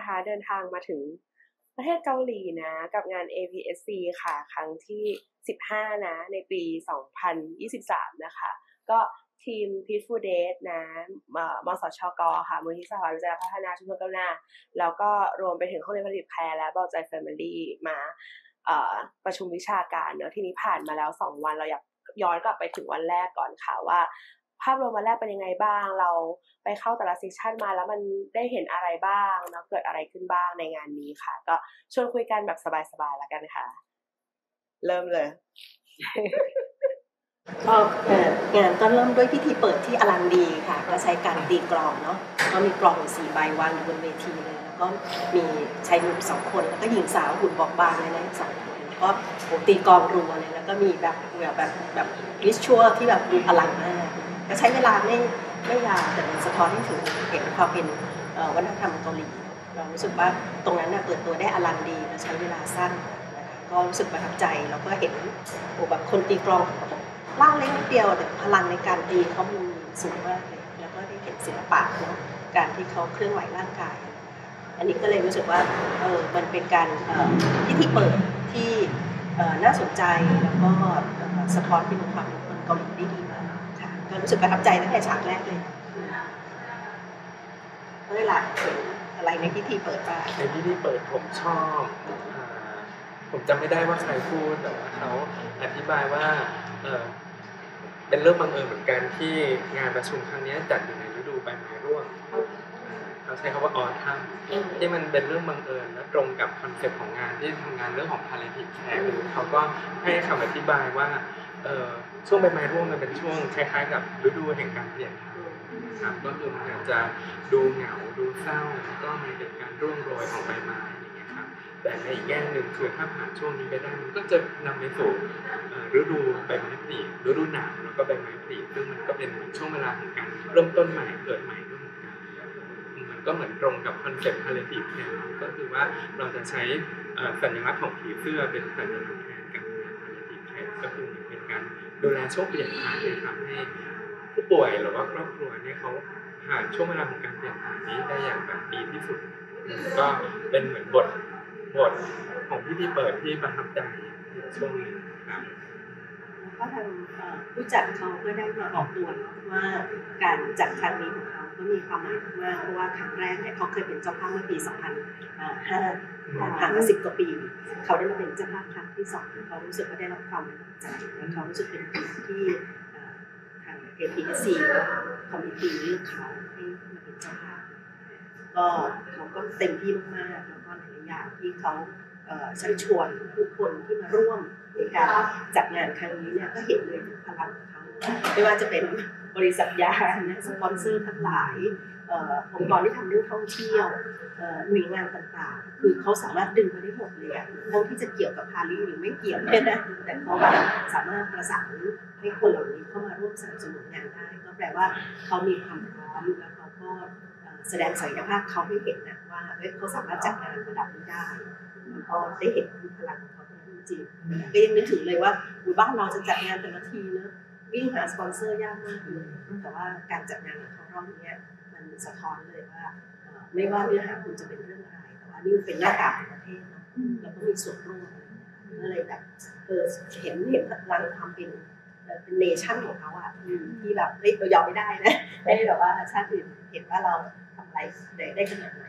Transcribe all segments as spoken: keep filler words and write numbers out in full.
นะคะเดินทางมาถึงประเทศเกาหลีนะกับงาน เอ พี เอส ซี ค่ะครั้งที่สิบห้านะในปีสองพันยี่สิบสามนะคะก็ทีม Peaceful Date นะมสชกค่ะมูลนิธิสภาวิจัยพัฒนาชุมชนก้าวหน้าแล้วก็รวมไปถึงห้องเรียนผลิตแพรและเบาใจ Family มาประชุมวิชาการเนอะทีนี้ผ่านมาแล้วสองวันเราอยากย้อนกลับไปถึงวันแรกก่อนค่ะว่าภาพรวมวันแรกเป็นยังไงบ้างเราไปเข้าแต่ละเซสชันมาแล้วมันได้เห็นอะไรบ้างเนาะเกิดอะไรขึ้นบ้างในงานนี้ค่ะก็ชวนคุยกันแบบสบายๆแล้วกันค่ะเริ่มเลยก็งานก็เริ่มด้วยพิธีเปิดที่อลังดีค่ะก็ใช้การตีกลองเนาะก็มีกลองสี่ใบวางอยู่บนเวทีเลยแล้วก็มีชายหนุ่มสองคนแล้วก็หญิงสาวหุ่นบอบบางเลยนะสองคนก็ตีกลองรัวเลยแล้วก็มีแบบแบบแบบแบบวิชวลที่แบบดูอลังมากก็ใช้เวลาไม่ไม่ยาวแต่มันสะท้อนให้ถึงเห็นความเป็นวัฒนธรรมเกาหลีเรารู้สึกว่าตรงนั้นเปิดตัวได้อลังดีและใช้เวลาสั้นก็รู้สึกประทับใจแล้วก็เห็นโอ้แบบคนตีกลองร่างเล็กนิดเดียวแต่พลังในการตีเขามีสูงมากเลยแล้วก็ได้เห็นศิลปะเนาะการที่เขาเคลื่อนไหวร่างกายอันนี้ก็เลยรู้สึกว่าเออมันเป็นการพิธีเปิดที่น่าสนใจแล้วก็สะท้อนเป็นความเป็นคนเกาหลีได้ดีมากค่ะก็รู้สึกประทับใจตั้งแต่ฉากแรกเลยก็เลยหลักเห็นอะไรในพิธีเปิดบ้างในพิธีเปิดผมชอบผมจำไม่ได้ว่าใครพูดแต่ว่าเขาอธิบายว่าเออเป็นเรื่องบังเอิญเหมือนกันที่งานประชุมครั้งนี้จัดอยู่ในฤดูใบไม้ร่วงเขาใช้คำว่าออทัมที่มันเป็นเรื่องบังเอิญและตรงกับคอนเซ็ปต์ของงานที่ทำงานเรื่องของ palliative care เขาก็ให้คำอธิบายว่าเออช่วงใบไม้ร่วงมันเป็นช่วงคล้ายๆกับฤดูแห่งการเปลี่ยนถ่ายครับก็คือมันอาจจะดูเหงาดูเศร้าแล้วก็มันเป็นการร่วงโรยของใบไม้แต่ในอีกแง่หนึ่งคือถ้าผ่านช่วงนี้ไปได้มันก็จะนำไปสู่ฤดูใบไม้ผลิฤดูหนาวแล้วก็ใบไม้ผลิซึ่งมันก็เป็นช่วงเวลาของการเริ่มต้นใหม่เกิดใหม่ด้วยเหมือนกันมันก็เหมือนตรงกับคอนเซ็ปต์ palliative care ก็คือว่าเราจะใช้สัญลักษณ์ของผีเสื้อเป็นสัญลักษณ์แทนการดูแล palliative care ก็คือเป็นการดูแลช่วงเปลี่ยนผ่านที่ทำให้ผู้ป่วยหรือว่าครอบครัวเนี่ยเขาผ่านช่วงเวลาของการเปลี่ยนผ่านนี้ได้อย่างแบบดีที่สุดก็เป็นเหมือนบทบทของพิธีเปิดที่ประทับใจช่วงนี้ครับก็ทางผู้จัดเขาก็ได้มาออกตัวว่าการจัดครั้งนี้ของเขาก็มีความหมายมากเพราะว่าครั้งแรกเนี่ยเขาเคยเป็นเจ้าภาพเมื่อปีสองพันห้าผ่านมาสิบกว่าปีเขาได้มาเป็นเจ้าภาพครั้งที่สองเขารู้สึกว่าได้รับความไว้วางใจและเขารู้สึกเป็นเกียรติที่ทาง เอ พี เอส ซี คอมมิตี้เลือกเขาให้มาเป็นเจ้าภาพก็เขาก็เต็มที่มากๆแล้วก็หลายอย่างที่เขาเชิญชวนผู้คนที่มาร่วมในการจัดงานครั้งนี้เนี่ยก็เห็นเลยถึงพลังของเขาไม่ว่าจะเป็นบริษัทยานะสปอนเซอร์ทั้งหลายองค์กรที่ทำเรื่องท่องเที่ยวหน่วยงานต่างๆคือเขาสามารถดึงมาได้หมดเลยทั้งที่จะเกี่ยวกับพารีหรือไม่เกี่ยวเนี่ยนะแต่เขาสามารถประสานให้คนเหล่านี้เข้ามาร่วมสนับสนุนงานได้ก็แปลว่าเขามีความพร้อมแล้วเขาก็แสดงศักยภาพเขาให้เห็นนะว่าเขาสามารถจัดงานระดับนี้ได้พอได้เห็นพลังของเขาจริงๆก็ยังนึกถึงเลยว่าบ้านเราจะจัดงานแต่ละทีนะวิ่งหาสปอนเซอร์ยากมากเลยแต่ว่าการจัดงานของเขารอบนี้มันสะท้อนเลยว่าไม่ว่าเนื้อหาคุณจะเป็นเรื่องอะไรแต่ว่านี่เป็นหน้าตาของประเทศเนาะแล้วก็มีส่วนร่วมก็เลยแบบเออเห็นเห็นพลังความเป็นเป็นเนชั่นของเขาอะที่แบบเรายอมไม่ได้นะให้แบบว่าชาติอื่นเห็นว่าเราทำอะไรได้ขนาดไหน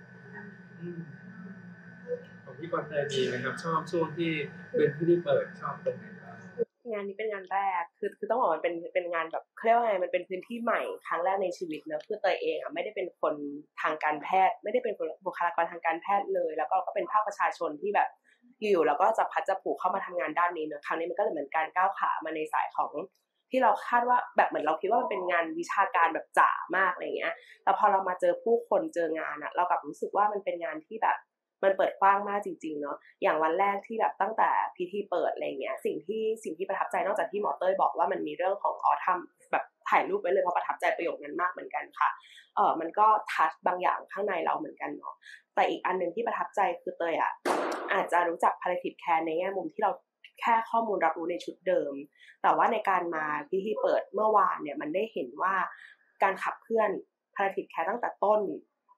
ของพี่กรณ์มีไหมครับชอบช่วงที่เป็นพิธีเปิดชอบตรงไหนครับงานนี้เป็นงานแรกคือคือต้องบอกว่าเป็นเป็นงานแบบเขาเรียกว่าไงมันเป็นพื้นที่ใหม่ครั้งแรกในชีวิตเนอะคือตัวเองอ่ะไม่ได้เป็นคนทางการแพทย์ไม่ได้เป็นบุคลากรทางการแพทย์เลยแล้วก็ก็เป็นภาคประชาชนที่แบบอยู่แล้วก็จะพัดจะผูกเข้ามาทำงานด้านนี้เนอะครั้งนี้มันก็เลยเหมือนการก้าวขามาในสายของที่เราคาดว่าแบบเหมือนเราคิดว่ามันเป็นงานวิชาการแบบจ๋ามากอะไรเงี้ยแต่พอเรามาเจอผู้คนเจองานอ่ะเรากลับรู้สึกว่ามันเป็นงานที่แบบมันเปิดกว้างมากจริงๆเนาะอย่างวันแรกที่แบบตั้งแต่พิธีเปิดอะไรเงี้ยสิ่งที่สิ่งที่ประทับใจนอกจากที่หมอเต้ยบอกว่ามันมีเรื่องของออทัมแบบถ่ายรูปไว้เลยเพราะประทับใจประโยคนั้นมากเหมือนกันค่ะเออมันก็ทัชบางอย่างข้างในเราเหมือนกันเนาะแต่อีกอันนึงที่ประทับใจคือเตยอ่ะอาจจะรู้จัก palliative care ในแง่มุมที่เราแค่ข้อมูลรับรู้ในชุดเดิมแต่ว่าในการมาพิธีเปิดเมื่อวานเนี่ยมันได้เห็นว่าการขับเคลื่อน palliative care ตั้งแต่ต้น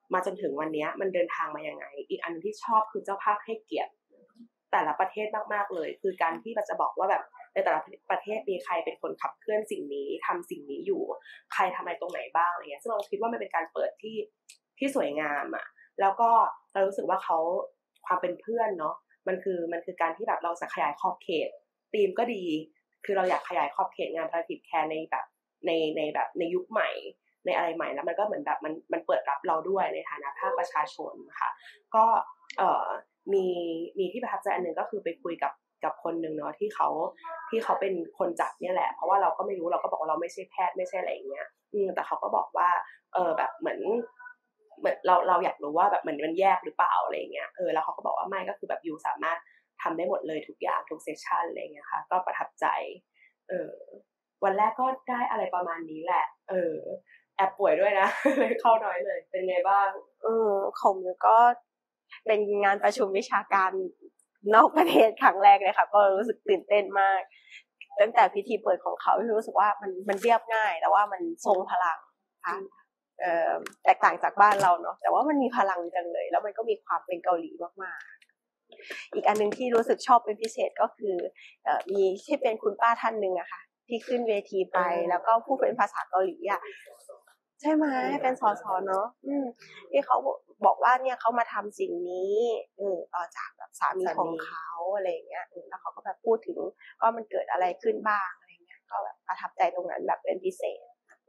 มาจนถึงวันนี้มันเดินทางมายังไงอีกอันที่ชอบคือเจ้าภาพให้เกียรติแต่ละประเทศมากๆเลยคือการที่เราจะบอกว่าแบบในแต่ละประเทศมีใครเป็นคนขับเคลื่อนสิ่งนี้ทำสิ่งนี้อยู่ใครทำอะไรตรงไหนบ้างอะไรเงี้ยซึ่งเราคิดว่ามันเป็นการเปิดที่ที่สวยงามอ่ะแล้วก็เรารู้สึกว่าเขาความเป็นเพื่อนเนาะมันคือมันคือการที่แบบเราจะขยายขอบเขตธีมก็ดีคือเราอยากขยายขอบเขตงาน Palliative Care ในแบบในในแบบในยุคใหม่ในอะไรใหม่แล้วมันก็เหมือนแบบมันมันเปิดรับเราด้วยในฐานะภาคประชาชนค่ะก็เอ่อมีมีที่ประทับใจอันนึงก็คือไปคุยกับกับคนนึงเนาะที่เขาที่เขาเป็นคนจัดเนี่ยแหละเพราะว่าเราก็ไม่รู้เราก็บอกว่าเราไม่ใช่แพทย์ไม่ใช่อะไรอย่างเงี้ยอืมแต่เขาก็บอกว่าเออแบบเหมือนเหมือนเราเราอยากรู้ว่าแบบเหมือนมันแยกหรือเปล่าอะไรอย่างเงี้ยเออแล้วเขาก็บอกว่าไม่ก็คือแบบอยู่สามารถทำได้หมดเลยทุกอย่างทุกเซสชันอะไรอย่างเงี้ยค่ะก็ประทับใจเออวันแรกก็ได้อะไรประมาณนี้แหละเออแอบป่วยด้วยนะเข้าน้อยเลยเป็นไงบ้างเออของมิวก็เป็นงานประชุมวิชาการนอกประเทศครั้งแรกเลยค่ะก็รู้สึกตื่นเต้นมากตั้งแต่พิธีเปิดของเขารู้สึกว่ามันมันเรียบง่ายแต่ว่ามันทรงพลังค่ะเอ่อแตกต่างจากบ้านเราเนาะแต่ว่ามันมีพลังจังเลยแล้วมันก็มีความเป็นเกาหลีมากๆอีกอันนึงที่รู้สึกชอบเป็นพิเศษก็คือเอ่อมีที่เป็นคุณป้าท่านนึงอะค่ะที่ขึ้นเวทีไปแล้วก็พูดเป็นภาษาเกาหลีอะใช่ไหมเป็นสสเนาะอืมที่เขาบอกว่าเนี่ยเขามาทำสิ่งนี้เออต่อจากแบบสามีของเขาอะไรอย่างเงี้ยแล้วเขาก็แบบพูดถึงว่ามันเกิดอะไรขึ้นบ้างอะไรเงี้ยก็แบบประทับใจตรงนั้นแบบเป็นพิเศษ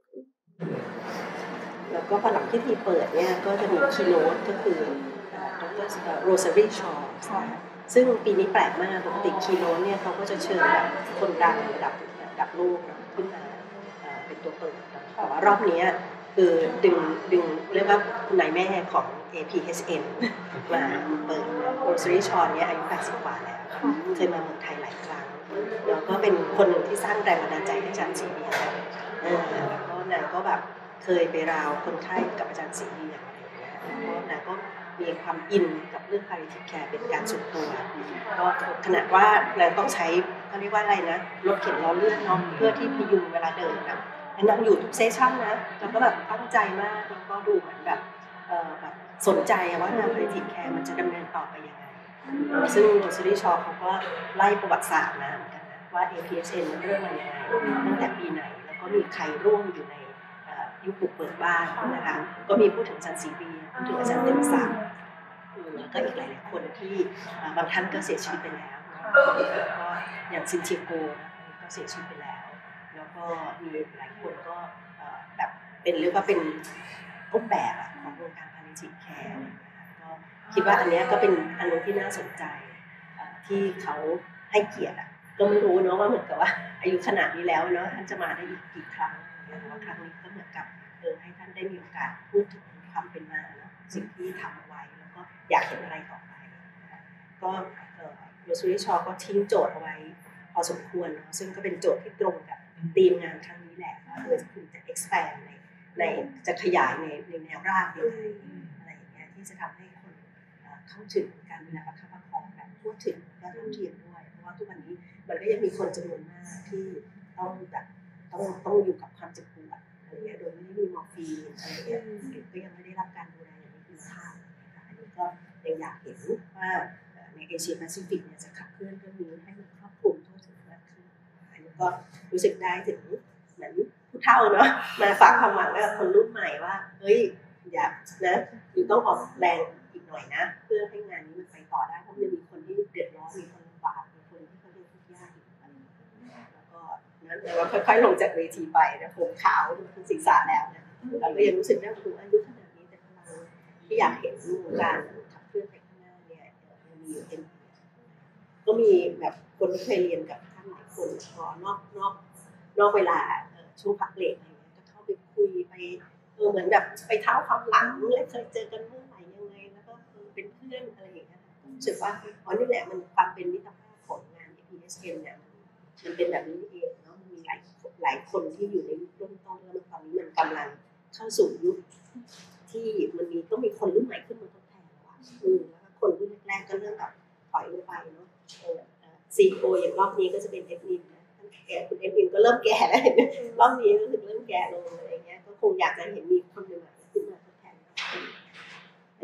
แล้วก็พอหลังพิธีเปิดเนี่ยก็จะมีคีโนตก็คือดร.โรซารีชอว์ซึ่งปีนี้แปลกมากปกติคีโนตเนี่ยเขาก็จะเชิญแบบคนดังระดับระดับโลกขึ้นมาเป็นตัวเปิดแต่ว่ารอบนี้คือดึงดึงเรียกว่าคุณนายแม่ของ เอ พี เอช เอ็น มาเปิดโรซารีชอว์เนี่ยอายุแปดสิบกว่าแล้วเคยมาเมืองไทยหลายครั้งแล้วก็เป็นคนหนึ่งที่สร้างแรงบันดาลใจให้อาจารย์ศรีเบียร์แล้วก็นางก็แบบเคยไปราวคนไข้กับอาจารย์ศรีเบียร์อะไรอย่างเงี้ยเพราะนางก็มีความอินกับเรื่อง palliative care เป็นการส่วนตัวก็ขนาดว่านางต้องใช้เขาเรียกว่าอะไรนะรถเข็นล้อเลื่อนเนาะเพื่อที่พยุงเวลาเดินนะนางอยู่ทุกเซสชั่นนะแล้วก็แบบตั้งใจมากแล้วก็ดูเหมือนแบบเอ่อแบบสนใจว่างาน palliative care มันจะดำเนินต่อไปยังไงซึ่งโรซารีชอว์เขาก็ไล่ประวัติศาสตร์มาเหมือนกันนะว่า เอ พี เอช เอ็น มันเริ่มมายังไงตั้งแต่ปีไหนแล้วก็มีใครร่วมอยู่ในยุคบุกเบิกบ้านนะคะก็มีพูดถึงอาจารย์ศรีเบียร์พูดถึงอาจารย์เต็มศักดิ์แล้วก็อีกหลายๆคนที่บางท่านก็เสียชีวิตไปแล้วก็อย่างซินเชียโกก็เสียชีวิตไปแล้วแล้วก็มีหลายคนก็แบบเป็นเรียกว่าเป็นรูปแบบของวงการ palliative care ก็คิดว่าอันนี้ก็เป็นอันนึงที่น่าสนใจที่เขาให้เกียรติก็ไม่รู้เนาะว่าเหมือนกับว่าอายุขนาดนี้แล้วเนาะท่านจะมาได้อีกกี่ครั้งแต่ว่าครั้งนี้ก็เหมือนกับเออให้ท่านได้มีโอกาสพูดถึงความเป็นมาเนาะสิ่งที่ทำเอาไว้แล้วก็อยากเห็นอะไรต่อไปก็โรซารีชอว์ก็ทิ้งโจทย์เอาไว้พอสมควรเนาะซึ่งก็เป็นโจทย์ที่ตรงกับธีมงานครั้งนี้แหละว่าเออคุณจะ expand ในในจะขยายในในแนวราบยังไงอะไรอย่างเงี้ยที่จะทำให้คนเข้าถึงการดูแลประคับประคองแบบทั่วถึงและเท่าเทียมด้วยเพราะว่าทุกวันนี้มันก็ยังมีคนจำนวนมากที่ต้องแบบต้องต้องอยู่กับความเจ็บปวดอะไรเงี้ยโดยไม่ได้มีมอร์ฟีนอะไรเงี้ยก็ยังไม่ได้รับการดูแลอย่างมีคุณภาพอันนี้ก็ยังอยากเห็นว่าในเอเชียแปซิฟิกเนี่ยจะขับเคลื่อนเรื่องนี้ให้มันครอบคลุมทั่วถึงมากขึ้นอันนี้ก็รู้สึกได้ถึงเหมือนผู้เฒ่าเนาะมาฝากความหวังกับคนรุ่นใหม่ว่าเฮ้ยอย่านะอยู่ต้องออกแรงอีกหน่อยนะเพื่อให้งานนี้มันไปต่อได้เพราะมันจะมีคนที่เดือดร้อนมีคนลำบากมีคนที่เขาเรียกทุกข์ยากอีกอะไรแล้วก็นั้นแต่ว่าค่อยๆลงจากเวทีไปนะผมขาวทุกศีรษะแล้วนะเราก็ยังรู้สึกได้ว่าอายุขนาดนี้แต่พลังที่อยากเห็นวงการขับเคลื่อนไปข้างหน้าเนี่ยยังมีอยู่เต็มก็มีแบบคนที่เคยเรียนกับท่านหลายคนพอนอกนอกนอกเวลาช่วงพักเบรกอะไรเงี้ยก็เข้าไปคุยไปเออเหมือนแบบไปเท้าความหลังเลยเคยเจอกันเมื่อไหร่ยังไงแล้วก็เป็นเพื่อนอะไรอย่างเงี้ยรู้สึกว่าอ๋อนี่แหละมันความเป็นมิตรภาพของงาน เอ พี เอช เอ็น เนี่ยมันเป็นแบบนี้เองเนาะมีหลายหลายคนที่อยู่ในยุคเริ่มต้นแล้วตอนนี้มันกำลังเข้าสู่ยุคที่มันมีต้องมีคนรุ่นใหม่ขึ้นมาทดแทนแล้วอืมแล้วคนรุ่นแรกๆก็เริ่มแบบถอยลงไปเนาะเออซีอีโออย่างรอบนี้ก็จะเป็นเอฟนินนะแก่คุณเอฟนินก็เริ่มแก่แล้วรอบนี้รู้สึกเริ่มแก่ลงอะไรเงี้ยก็คงอยากจะเห็นมีคนใหม่ขึ้นมาทดแทน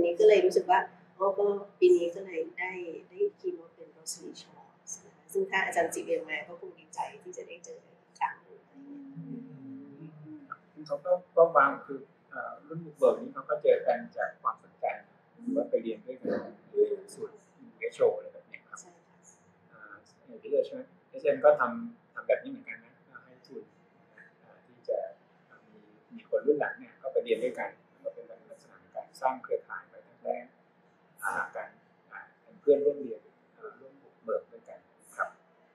นนี้ก็เลยรู้สึกว่าโอ้ก็ปีนี้ก็เลยได้ได้คีโนเป็นโรสลีชอร์สซึ่งถ้าอาจารย์จิเรียนมาก็คงดีใจที่จะได้เจออีกครั้งหนึ่งเขาก็ก็วางคือรุ่นบุกเบิกนี้เขาก็เจอกันจากความสนใจว่าไปเรียนด้วยกันส่วนเอชโออะไรแบบนี้ครับเอเอชเอชเอ็นก็ทำทำแบบนี้เหมือนกันนะให้ทุนที่จะมีมีคนรุ่นหลังเนี่ยก็ไปเรียนด้วยกันก็เป็นลักษณะการสร้างเครือข่ายไปตั้งแต่การเป็นเพื่อนร่วมเรียนร่วมบุกเบิกด้วยกันครับ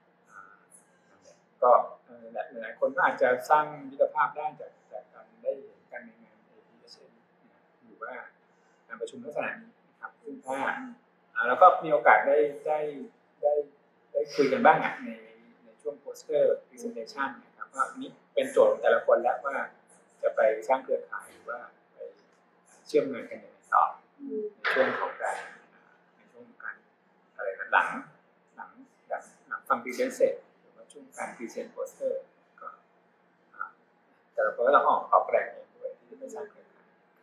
ก็หลายๆคนก็อาจจะสร้างมิตรภาพได้จากจากการได้เห็นกันในงาน เอ พี เอส เอ็น หรือว่าการประชุมลักษณะนี้นะครับซึ่งถ้าแล้วก็มีโอกาสได้ได้ได้ได้คุยกันบ้างอ่ะในในช่วงโปสเตอร์ presentation นะครับว่านี้เป็นโจทย์ของแต่ละคนแล้วว่าจะไปสร้างเครือข่ายหรือว่าไปเชื่อมงานกันอย่างไรต่อในช่วงของการในช่วงของการอะไรหลังหลังหลังหลังฟัง present เสร็จหรือว่าช่วงการ present poster ก็แต่ละคนก็ต้องออกออกแรงเองด้วยที่จะไปสร้างเครือข่าย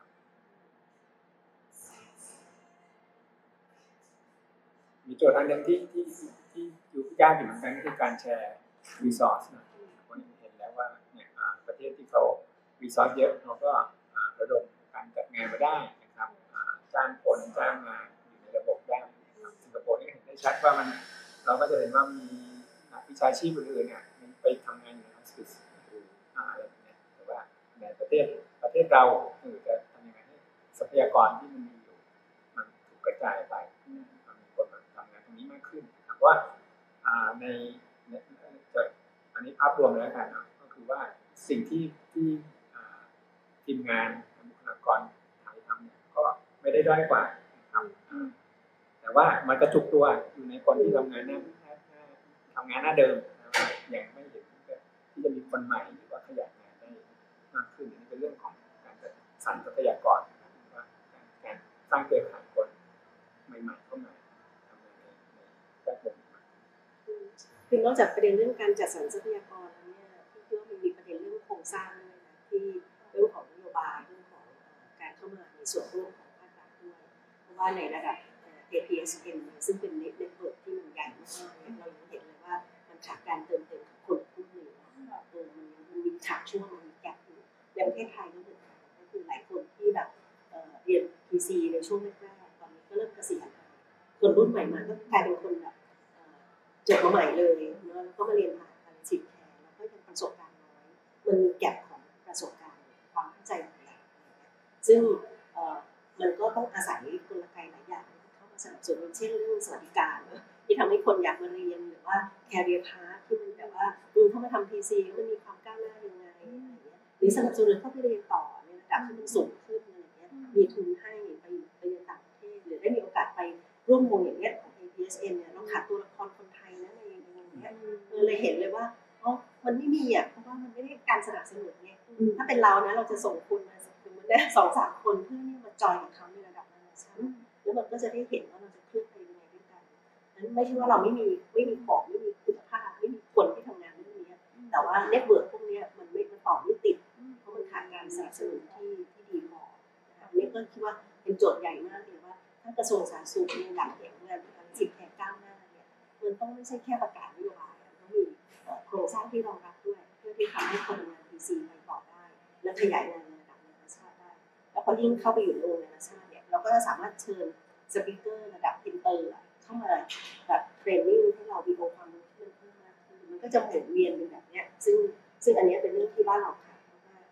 มีโจทย์อันหนึ่งที่ที่ที่อยู่ยากอยู่เหมือนกันก็คือการแชร์ resource นะคนเห็นแล้วว่าเนี่ยประเทศที่เขา resource เยอะเขาก็ระดมการจัดงานมาได้นะครับจ้างคนจ้างงานอยู่ในระบบได้นะครับสิงคโปร์นี่เห็นได้ชัดว่ามันเราก็จะเห็นว่ามีนักวิชาชีพอื่นๆเนี่ยไปทำงานอยู่ในออฟฟิศอะไรแบบนี้แต่ว่าในประเทศประเทศเราคือจะทำยังไงให้ทรัพยากรที่มันมีอยู่มันถูกกระจายไปมันมีคนมาทำงานตรงนี้มากขึ้นนะครับว่าในอันนี้ภาพรวมแล้วกันนะก็คือว่าสิ่งที่ที่ทีมงานบุคลากรไทยทำเนี่ยก็ไม่ได้ด้อยกว่านะครับแต่ว่ามันกระจุกตัวอยู่ในคนที่ทำงานหน้าทำงานหน้าเดิมอย่างไม่เห็นที่จะมีคนใหม่หรือว่าขยายงานได้มากขึ้นนี่เป็นเรื่องของการจัดสรรทรัพยากรว่าการสร้างเครือข่ายคนใหม่ๆเข้ามาทำงานในในแวดวงคือนอกจากประเด็นเรื่องการจัดสรรทรัพยากรแล้วเนี่ยที่คิดว่ามันมีประเด็นเรื่องโครงสร้างด้วยนะที่เรื่องของนโยบายเรื่องของการเข้ามาในส่วนร่วมของภาครัฐด้วยเพราะว่าในระดับ เอ พี เอส เอ็น ซึ่งเป็นเน็ตเวิร์คที่มันใหญ่มากๆเนี่ยเรายังเห็นเลยว่ามันขาดการเติมเต็มของคนรุ่นหนึ่งเออมันมันมีขาดช่วงมันมีแกปอยู่อย่างประเทศไทยก็เหมือนกันก็คือหลายคนที่แบบเรียน พี ซี ในช่วงแรกๆตอนนี้ก็เริ่มเกษียณคนรุ่นใหม่มาก็กลายเป็นคนแบบจบมาใหม่เลยเนาะแล้วก็มาเรียนผ่านการสิบแคร์แล้วก็ยังประสบการณ์น้อยมันมีแกปของประสบการณ์ความเข้าใจหลายอย่างซึ่งมันก็ต้องอาศัยกลไกหลายอย่างเข้ามาสนับสนุนเช่นเรื่องสวัสดิการที่ทำให้คนอยากมาเรียนหรือว่า career path ที่มันแบบว่าเข้ามาทำ พี ซี มันมีความก้าวหน้ายังไงหรือสนับสนุนเข้าไปเรียนต่อในระดับที่มันสูงขึ้นอะไรอย่างเงี้ยมีทุนให้ไปไปเรียนต่างประเทศหรือได้มีโอกาสไปร่วมวงอย่างเงี้ยของ เอ พี เอส เอ็น เนี่ยเราขาดตัวละครคนไทยนะในในวงเนี้ยเลยเห็นเลยว่าอ๋อมันไม่มีอ่ะเพราะว่ามันไม่ได้การสนับสนุนไงถ้าเป็นเรานะเราจะส่งคุณมาถึงมันได้สองสามคนเพื่อที่มาจอยกับเขาในระดับนานาชาติแล้วมันก็จะได้เห็นว่าเราจะเคลื่อนไปยังไงด้วยกันนั้นไม่ใช่ว่าเราไม่มีไม่มีของไม่มีคุณภาพไม่มีคนที่ทำงานเรื่องนี้แต่ว่าเน็ตเวิร์กพวกนี้มันไม่มันต่อไม่ติดเพราะมันขาดการสนับสนุนที่ที่ดีพออันนี้ก็คิดว่าเป็นโจทย์ใหญ่มากเลยว่าถ้ากระทรวงสาธารณสุขเนี่ยหลังเห็นงานสิบแห่งก้าวหน้าเนี่ยมันต้องไม่ใช่แค่ประกาศนโยบายต้องมีโครงสร้างที่รองรับด้วยเพื่อที่ทำให้คนทำงาน พี ซี ไปต่อได้และขยายงานในระดับนานาชาติได้แล้วพอยิ่งเข้าไปอยู่ในวงนานาชาติเนี่ยเราก็จะสามารถเชิญสปีกเกอร์ระดับอินเตอร์เข้ามาแบบเทรนนิ่งให้เรามีองค์ความรู้ที่มันเพิ่มมากขึ้นมันก็จะหมุนเวียนเป็นแบบเนี้ยซึ่งซึ่งอันนี้เป็นเรื่องที่บ้านเราขาดมาก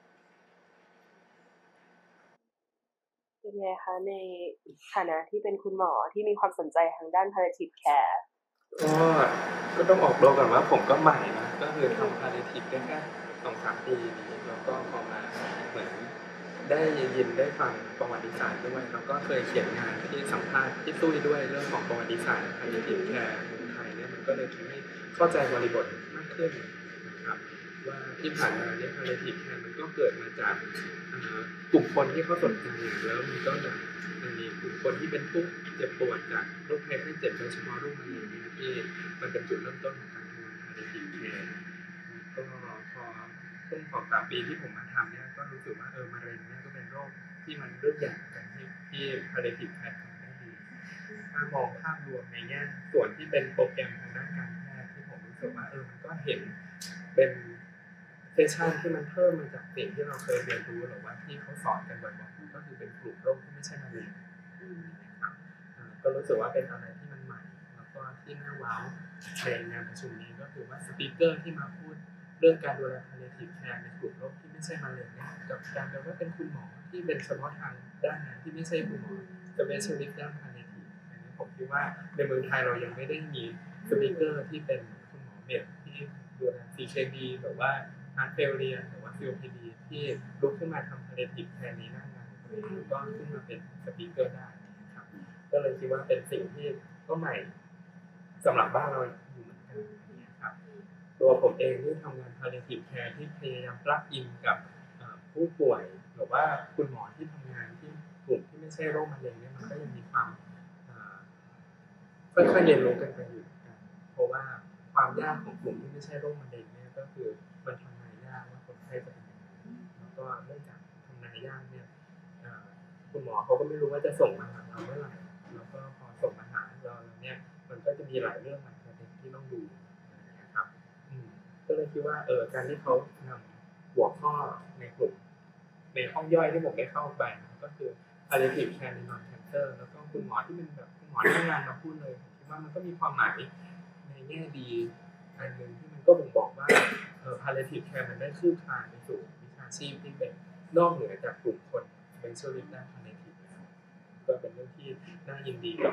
เป็นไงคะในฐานะที่เป็นคุณหมอที่มีความสนใจทางด้าน palliative care ก็ก็ต้องออกตัวก่อนว่าผมก็ใหม่นะก็คือทำ palliative ได้แค่สองสามปีนี้แล้วก็พอมาเหมือนได้ยินได้ฟังประวัติศาสตร์ด้วยแล้วก็เคยเขียนงานที่สัมภาษณ์ที่ตุ้ยด้วยเรื่องของประวัติศาสตร์ palliative care ในไทยเนี่ยมันก็เลยทำให้เข้าใจบริบทมากขึ้นนะครับว่าที่ผ่านมาเนี่ย palliative care มันก็เกิดมาจากกลุ่มคนที่เขาสนใจแล้วมันก็จะมีกลุ่มคนที่เป็นผู้เจ็บปวดจากโรคภัยไข้เจ็บโดยเฉพาะโรคมะเร็งเนี่ยที่มันเป็นจุดเริ่มต้นของการทำงาน palliative care ก็พอช่วงสองสามปีที่ผมมาทำเนี่ยก็รู้สึกว่าเออมะเร็งเนี่ยก็เป็นโรคที่มันเรื่องใหญ่กันที่ที่ palliative care ทำได้ดีถ้ามองภาพรวมในแง่ส่วนที่เป็นโปรแกรมทางด้านการแพทย์ที่ผมรู้สึกว่าเออมันก็เห็นเป็นเซสชั่นที่มันเพิ่มมาจากสิ่งที่เราเคยเรียนรู้หรือว่าที่เขาสอนกันบ่อยๆก็คือเป็นกลุ่มโรคที่ไม่ใช่มะเร็งนะครับก็รู้สึกว่าเป็นอะไรที่มันใหม่แล้วก็ที่น่าว้าวในงานประชุมนี้ก็คือว่าสปีกเกอร์ที่มาพูดเรื่องการดูแล palliative care ในกลุ่มโรคที่ไม่ใช่มะเร็งเนี่ยกับการแปลว่าเป็นคุณหมอที่เป็นเฉพาะทางด้านนั้นที่ไม่ใช่คุณหมอจะเป็น specialist ด้าน palliative อันนี้ผมคิดว่าในเมืองไทยเรายังไม่ได้มีสปีกเกอร์ที่เป็นคุณหมอเมดที่ดูแล ซี เค ดี หรือว่า heart failure หรือว่า ซี โอ พี ดี ที่ลุกขึ้นมาทำ palliative care นี้หน้างานก็ขึ้นมาเป็นสปีกเกอร์ได้นะครับก็เลยคิดว่าเป็นสิ่งที่ก็ใหม่สำหรับบ้านเราอยู่เหมือนกันนะครับตัวผมเองที่ทำงาน palliative care ที่พยายามปลั๊กอินกับผู้ป่วยหรือว่าคุณหมอที่ทำงานที่กลุ่มที่ไม่ใช่โรคมะเร็งเนี่ยมันก็ยังมีความค่อยๆเรียนรู้กันไปอยู่กันเพราะว่าความยากของกลุ่มที่ไม่ใช่โรคมะเร็งเนี่ยก็คือมันทำนายยากว่าคนไข้จะเป็นยังไงแล้วก็เนื่องจากทำนายยากเนี่ยคุณหมอเขาก็ไม่รู้ว่าจะส่งมาหาเราเมื่อไหร่แล้วก็พอส่งมาหาเราเนี่ยมันก็จะมีหลายเรื่องหลายประเด็นที่ต้องดูนะครับก็เลยคิดว่าเออการที่เขานำหัวข้อในกลุ่มในห้องย่อยที่ผมได้เข้าไปก็คือ palliative care ใน non cancer แล้วก็คุณหมอที่เป็นแบบคุณหมอที่ทำงานมาพูดเลยผมคิดว่ามันก็มีความหมายในแง่ดีอันหนึ่งที่มันก็บ่งบอกว่าเออ palliative care มันได้คืบคลานไปสู่วิชาชีพที่เป็นนอกเหนือจากกลุ่มคนเป็น specialist ด้าน palliative แล้วก็เป็นเรื่องที่น่ายินดีกับ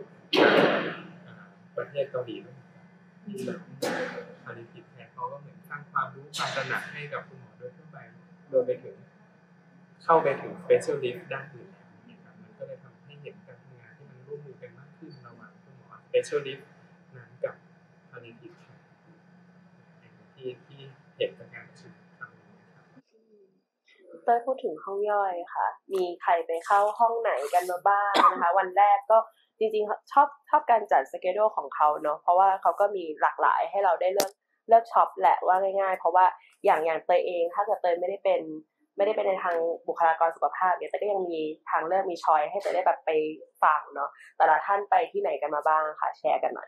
ประเทศเกาหลีด้วยที่แบบ palliative care เขาก็เหมือนสร้างความรู้ความตระหนักให้กับคุณหมอโดยทั่วไปโดยไปถึงเข้าไปถึง specialist ด้านอื่นนะครับมันก็เลยทำให้เห็นการทำงานที่มันร่วมมือกันมากขึ้นระหว่างคุณหมอ specialist นั้นกับ palliative care ที่ที่เห็นจากการประชุมครั้งนี้ครับเต้ยพูดถึงห้องย่อยค่ะมีใครไปเข้าห้องไหนกันมาบ้างนะคะวันแรกก็จริงๆชอบชอบการจัดสเกดูลของเขาเนาะเพราะว่าเขาก็มีหลากหลายให้เราได้เลือกเลือกช็อปแหละว่าง่ายๆเพราะว่าอย่างอย่างเตยเองถ้าเกิดเตยไม่ได้เป็นไม่ได้เป็นในทางบุคลากรสุขภาพเนี่ยแต่ก็ยังมีทางเลือกมีช้อยให้เตยได้แบบไปฟังเนาะแต่ละท่านไปที่ไหนกันมาบ้างค่ะแชร์กันหน่อย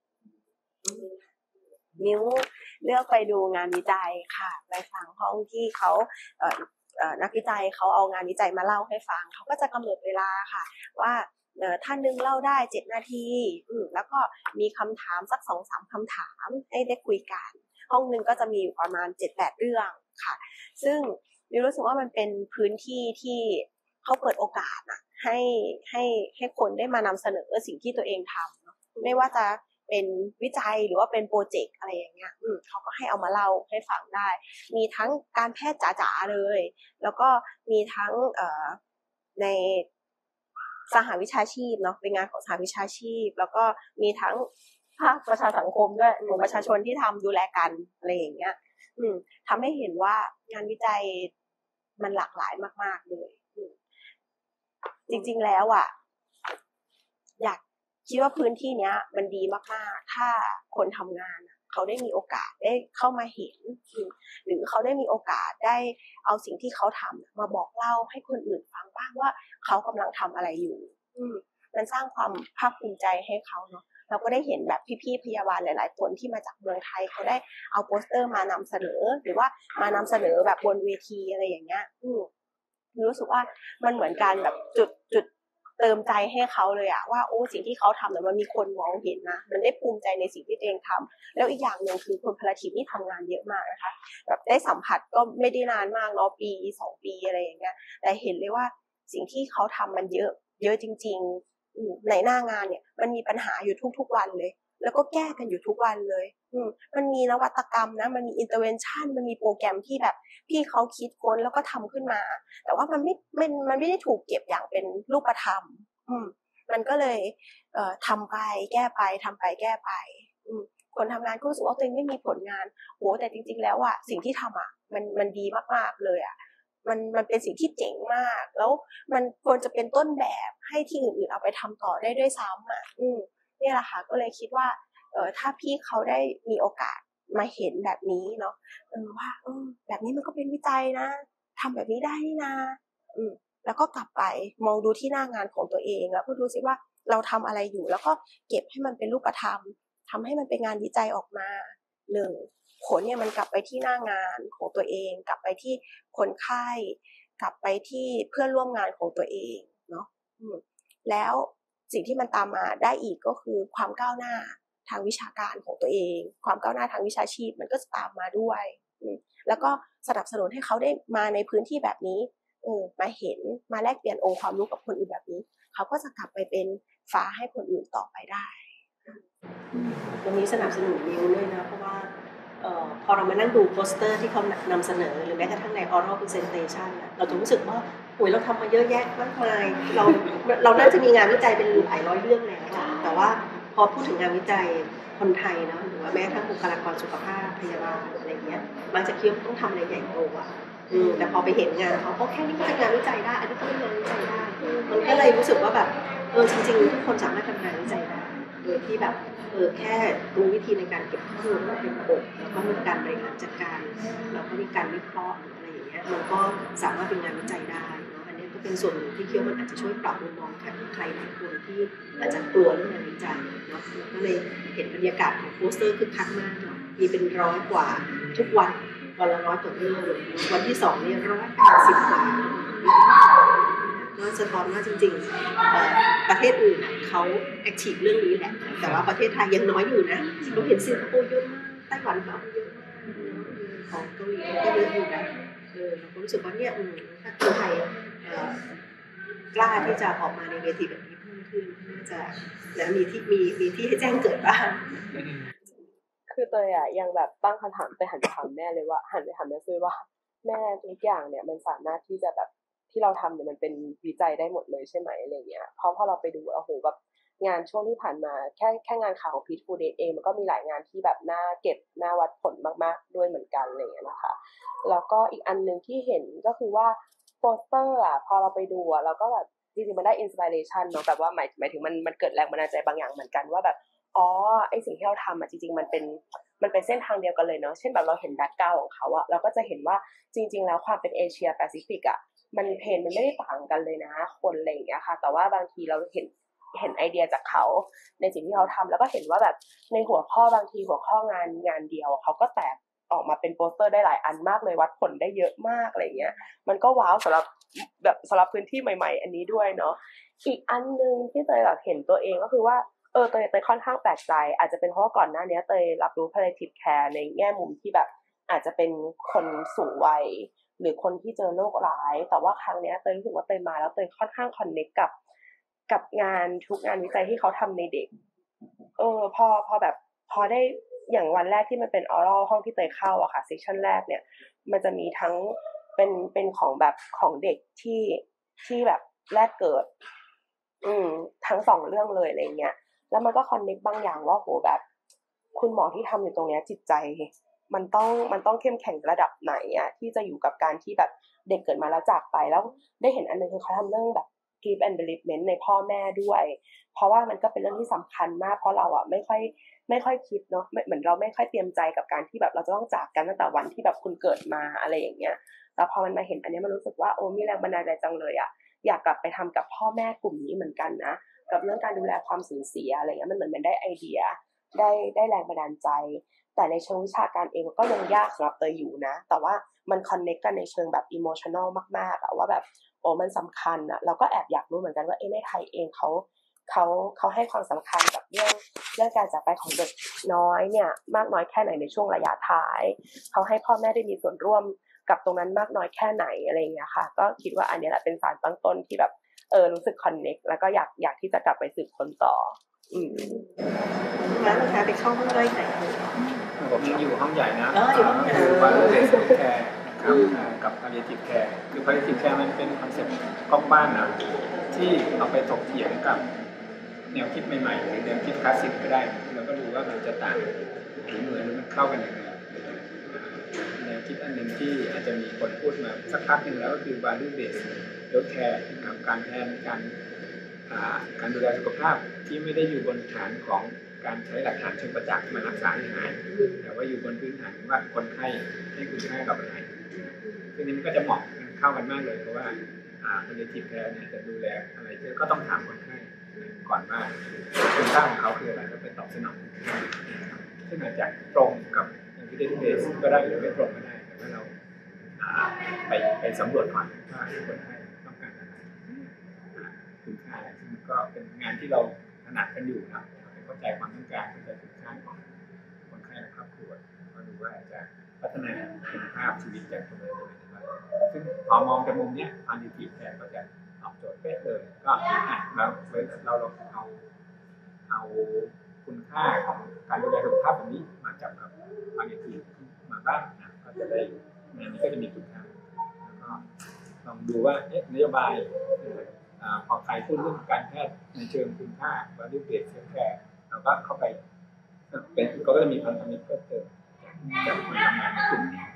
นิ้วเลือกไปดูงานวิจัยค่ะไปฟังห้องที่เขาเอ่อเอ่อนักวิจัยเขาเอางานวิจัยมาเล่าให้ฟังเขาก็จะกำหนดเวลาค่ะว่าเอ่อท่านนึงเล่าได้เจ็ดนาทีอืมแล้วก็มีคำถามสัก สองถึงสาม คำถามให้ได้คุยกันห้องนึงก็จะมีอยู่ประมาณ เจ็ดแปด เรื่องค่ะซึ่งนิ้วรู้สึกว่ามันเป็นพื้นที่ที่เขาเปิดโอกาสน่ะให้ให้ให้คนได้มานำเสนอสิ่งที่ตัวเองทำไม่ว่าจะเป็นวิจัยหรือว่าเป็นโปรเจกต์อะไรอย่างเงี้ยเขาก็ให้เอามาเล่าให้ฟังได้มีทั้งการแพทย์จ๋าๆเลยแล้วก็มีทั้งเอ่อในสหวิชาชีพเนาะเป็นงานของสหวิชาชีพแล้วก็มีทั้งภาคประชาสังคมด้วยของประชาชนที่ทำดูแลกันอะไรอย่างเงี้ยอืมทำให้เห็นว่างานวิจัยมันหลากหลายมากๆเลยจริงๆแล้วอ่ะอยากคิดว่าพื้นที่เนี้ยมันดีมากๆถ้าคนทำงานเขาได้มีโอกาสได้เข้ามาเห็นหรือเขาได้มีโอกาสได้เอาสิ่งที่เขาทำมาบอกเล่าให้คนอื่นฟังบ้างว่าเขากำลังทำอะไรอยู่มันสร้างความภาคภูมิใจให้เขาเนาะเราก็ได้เห็นแบบพี่ๆพยาบาลหลายๆคนที่มาจากเมืองไทยเขาได้เอาโปสเตอร์มานำเสนอหรือว่ามานำเสนอแบบบนเวทีอะไรอย่างเงี้ยรู้สึกว่ามันเหมือนการแบบจุดจุดเติมใจให้เขาเลยอะว่าโอ้สิ่งที่เขาทำเนี่ยมันมีคนมองเห็นนะมันได้ภูมิใจในสิ่งที่ตัวเองทำแล้วอีกอย่างหนึ่งคือคนพลาทีฟนี่ทำงานเยอะมากนะคะแบบได้สัมผัสก็ไม่ได้นานมากเนาะปีสองปีอะไรอย่างเงี้ยแต่เห็นเลยว่าสิ่งที่เขาทำมันเยอะเยอะจริงๆในหน้างานเนี่ยมันมีปัญหาอยู่ทุกๆวันเลยแล้วก็แก้กันอยู่ทุกวันเลยมันมีนวัตกรรมนะมันมีอินเตอร์เวนชั่นมันมีโปรแกรมที่แบบพี่เขาคิดค้นแล้วก็ทำขึ้นมาแต่ว่ามันไม่มันมันไม่ได้ถูกเก็บอย่างเป็นรูปธรรมมันก็เลยเอ่อทำไปแก้ไปทำไปแก้ไปคนทำงานก็รู้สึกว่าตัวเองไม่มีผลงานโหแต่จริงๆแล้วอ่ะสิ่งที่ทำอ่ะมันมันดีมากๆเลยอ่ะมันมันเป็นสิ่งที่เจ๋งมากแล้วมันควรจะเป็นต้นแบบให้ที่อื่นๆเอาไปทำต่อได้ด้วยซ้ำอ่ะนี่แหละค่ะก็เลยคิดว่าเออถ้าพี่เขาได้มีโอกาสมาเห็นแบบนี้เนาะเออว่าเออแบบนี้มันก็เป็นวิจัยนะทำแบบนี้ได้นี่นะอืมแล้วก็กลับไปมองดูที่หน้างานของตัวเองแล้วก็ดูซิว่าเราทำอะไรอยู่แล้วก็เก็บให้มันเป็นรูปธรรมทำให้มันเป็นงานวิจัยออกมาหนึ่งผลเนี่ยมันกลับไปที่หน้างานของตัวเองกลับไปที่คนไข้กลับไปที่เพื่อนร่วมงานของตัวเองเนาะแล้วสิ่งที่มันตามมาได้อีกก็คือความก้าวหน้าทางวิชาการของตัวเองความก้าวหน้าทางวิชาชีพมันก็จะตามมาด้วยแล้วก็สนับสนุนให้เขาได้มาในพื้นที่แบบนี้เออมาเห็นมาแลกเปลี่ยนองค์ความรู้กับคนอื่นแบบนี้เขาก็จะกลับไปเป็นฟ้าให้คนอื่นต่อไปได้ตรงนี้สนับสนุนมิวด้วยนะเพราะว่าเอ่อพอเรามานั่งดูโปสเตอร์ที่เขานำเสนอหรือแม้กระทั่งใน oral presentation เราจะรู้สึกว่าโอ้ยเราทำมาเยอะแยะมากมายเราเราน่าจะมีงานวิจัยเป็นหลายร้อยเรื่องแล้วแต่ว่าพอพูดถึงงานวิจัยคนไทยเนาะหรือว่าแม้กระทั่งบุคลากรสุขภาพพยาบาลอะไรเงี้ยมันจะคิดว่าต้องทำอะไรใหญ่โตอ่ะแต่พอไปเห็นงานเขาเขาแค่นี้ก็เป็นงานวิจัยได้อันนี้ก็เป็นงานวิจัยได้มันก็เลยรู้สึกว่าแบบเออจริงๆทุกคนสามารถทำงานวิจัยได้โดยที่แบบเออแค่รู้วิธีในการเก็บข้อมูลว่าเป็นระบบแล้วก็มีการบริหารจัดการแล้วก็มีการวิเคราะห์อะไรอย่างเงี้ยมันก็สามารถเป็นงานวิจัยได้เนาะอันนี้ก็เป็นส่วนหนึ่งที่คิดว่ามันอาจจะช่วยปรับมุมมองของใครหลายคนที่อาจจะกลัวเรื่องงานวิจัยเนาะก็เลยเห็นบรรยากาศของโปสเตอร์คึกคักมากเนาะมีเป็นร้อยกว่าทุกวันวันละร้อยกว่าเรื่องวันที่สองเนี่ยร้อยแปดสิบกว่าก็สะท้อนว่าจริงๆประเทศอื่นเขาแอคทีฟเรื่องนี้แหละแต่ว่าประเทศไทยยังน้อยอยู่นะเราเห็นสิงคโปร์เยอะมากไต้หวันก็เยอะมากของเกาหลีก็เยอะอยู่นะเออเราก็รู้สึกว่าเนี่ยถ้าคนไทยกล้าที่จะออกมาในเวทีแบบนี้เพิ่มขึ้นน่าจะแล้วมีที่มีมีที่ให้แจ้งเกิดบ้างคือเตยอ่ะยังแบบตั้งคำถามไปหันไปถามแม่เลยว่าหันไปถามแม่ซื้อว่าแม่ทุกอย่างเนี่ยมันสามารถที่จะแบบที่เราทำเนี่ยมันเป็นวิจัยได้หมดเลยใช่ไหมอะไรเงี้ยเพราะพอเราไปดูโอ้โหแบบงานช่วงที่ผ่านมาแค่แค่งานข่าวของพีทฟูเดย์เองมันก็มีหลายงานที่แบบน่าเก็บน่าวัดผลมากๆด้วยเหมือนกันอะไรเงี้ยนะคะแล้วก็อีกอันนึงที่เห็นก็คือว่าโปสเตอร์อ่ะพอเราไปดูอ่ะเราก็แบบจริงๆมันได้อินสปิเรชันเนาะแบบว่าหมายหมายถึงมันมันเกิดแรงบันดาลใจบางอย่างเหมือนกันว่าแบบอ๋อไอสิ่งที่เราทำอ่ะจริงๆมันเป็นมันเป็นเส้นทางเดียวกันเลยเนาะเช่นแบบเราเห็นแบ็คกราวด์ของเขาอ่ะเราก็จะเห็นว่าจริงๆแล้วความเป็นเอเชียแปซิฟิกอ่ะมันเพนมันไม่ได้ต่างกันเลยนะคนอะไรอย่างเงี้ยค่ะแต่ว่าบางทีเราเห็นเห็นไอเดียจากเขาในสิ่งที่เขาทำแล้วก็เห็นว่าแบบในหัวข้อบางทีหัวข้องานงานเดียวเขาก็แตกออกมาเป็นโปสเตอร์ได้หลายอันมากเลยวัดผลได้เยอะมากอะไรเงี้ยมันก็ว้าวสำหรับแบบสำหรับพื้นที่ใหม่ๆอันนี้ด้วยเนาะอีกอันนึงที่เตยแบบเห็นตัวเองก็คือว่าเออเตยเตยค่อนข้างแปลกใจอาจจะเป็นเพราะว่าก่อนหน้านี้เตยรับรู้ palliative care ในแง่มุมที่แบบอาจจะเป็นคนสูงวัยหรือคนที่เจอโรคร้ายแต่ว่าครั้งนี้เตยรู้สึกว่าเตยมาแล้วเตยค่อนข้างคอนเนคกับกับงานทุกงานวิจัยที่เขาทำในเด็กเออพอพอแบบพอได้อย่างวันแรกที่มันเป็นออรัลห้องที่เตยเข้าอะค่ะเซสชั่นแรกเนี่ยมันจะมีทั้งเป็นเป็นของแบบของเด็กที่ที่แบบแรกเกิดอืมทั้งสองเรื่องเลยอะไรเงี้ยแล้วมันก็คอนเนคบางอย่างว่าโหแบบคุณหมอที่ทำอยู่ตรงเนี้ยจิตใจมันต้องมันต้องเข้มแข็งระดับไหนอะที่จะอยู่กับการที่แบบเด็กเกิดมาแล้วจากไปแล้วได้เห็นอันนึงคือเขาทำเรื่องแบบ grief and bereavement ในพ่อแม่ด้วยเพราะว่ามันก็เป็นเรื่องที่สำคัญมากเพราะเราอะไม่ค่อยไม่ค่อยคิดเนาะเหมือนเราไม่ค่อยเตรียมใจกับการที่แบบเราจะต้องจากกันตั้งแต่วันที่แบบคุณเกิดมาอะไรอย่างเงี้ยแต่พอมันมาเห็นอันนี้มันรู้สึกว่าโอ้มีแรงบันดาลใจจังเลยอะอยากกลับไปทำกับพ่อแม่กลุ่มนี้เหมือนกันนะกับเรื่องการดูแลความสูญเสียอะไรเงี้ยมันเหมือนมันได้ไอเดียได้ได้แรงบันดาลใจแต่ในเชิงวิชาการเองก็ยังยากสำหรับเตยอยู่นะแต่ว่ามันคอนเนคกันในเชิงแบบอิโมชันนอลมากๆอะว่าแบบโอ้มันสำคัญอะเราก็แอบอยากรู้เหมือนกันว่าเอ๊ะในไทยเองเขาเขาเขาให้ความสำคัญกับเรื่องเรื่องการจากไปของเด็กน้อยเนี่ยมากน้อยแค่ไหนในช่วงระยะท้ายเขาให้พ่อแม่ได้มีส่วนร่วมกับตรงนั้นมากน้อยแค่ไหนอะไรอย่างเงี้ยค่ะก็คิดว่าอันนี้แหละเป็นสารตั้งต้นที่แบบเออรู้สึกคอนเนคแล้วก็อยากอยากที่จะกลับไปสืบค้นต่ออืมแล้วลูกค้าไปเข้าห้องย่อยไหนผมยังอยู่ห้องใหญ่นะอยู่ห้องใหญ่ว่าเบสแคร์ครับกับ palliative care คือ palliative care มันเป็นคอนเซ็ปต์กองบ้านนะที่เอาไปถกเถียงกับแนวคิดใหม่ๆหรือแนวคิดคลาสสิกก็ได้เราก็ดูว่ามันจะต่างหรือเหมือนมันเข้ากันยังไงแนวคิดอันหนึ่งที่อาจจะมีคนพูดมาสักพักหนึ่งแล้วก็คือ value based health care นะครับการแทนการการดูแลสุขภาพที่ไม่ได้อยู่บนฐานของการใช้หลักฐานเชิงประจักษ์มารักษาให้หายแต่ว่าอยู่บนพื้นฐานว่าคนไข้ให้คุณค่ากับอะไรซึ่งนี้มันก็จะเหมาะเข้ากันมากเลยเพราะว่า palliative care เนี่ยจะดูแลอะไรก็ต้องถามคนไข้ก่อนว่าคุณค่าของเขาคืออะไรแล้วไปตอบสนองซึ่งอาจจะตรงกับ evidence base ก็ได้หรือไม่ตรงก็ได้แต่ว่าเราไปไปสำรวจก่อนว่าคนไข้ต้องการอะไรคุณค่าอะไรซึ่งก็เป็นงานที่เราถนัดกันอยู่ครับเข้าใจความต้องการเข้าใจคุณค่าของคนไข้และครอบครัวก็ดูว่าจะพัฒนาคุณภาพชีวิตจากตรงนี้ได้ไหมซึ่งพอมองจากมุมนี้ palliative care ก็จะตอบโจทย์เป๊ะเลยก็เราเราเราเอาเอาคุณค่าของการดูแลสุขภาพแบบนี้มาจับกับ palliative มาบ้างนะก็จะได้งานนี้ก็จะมีคุณค่าแล้วก็ลองดูว่าเอ๊ะนโยบายพอใครพูดเรื่องการแพทย์ในเชิงคุณค่า value based care เราก็เข้าไปเป็นก็จะมีพันธมิตรเพิ่มเติมจากคนทำงานในกลุ่มนี้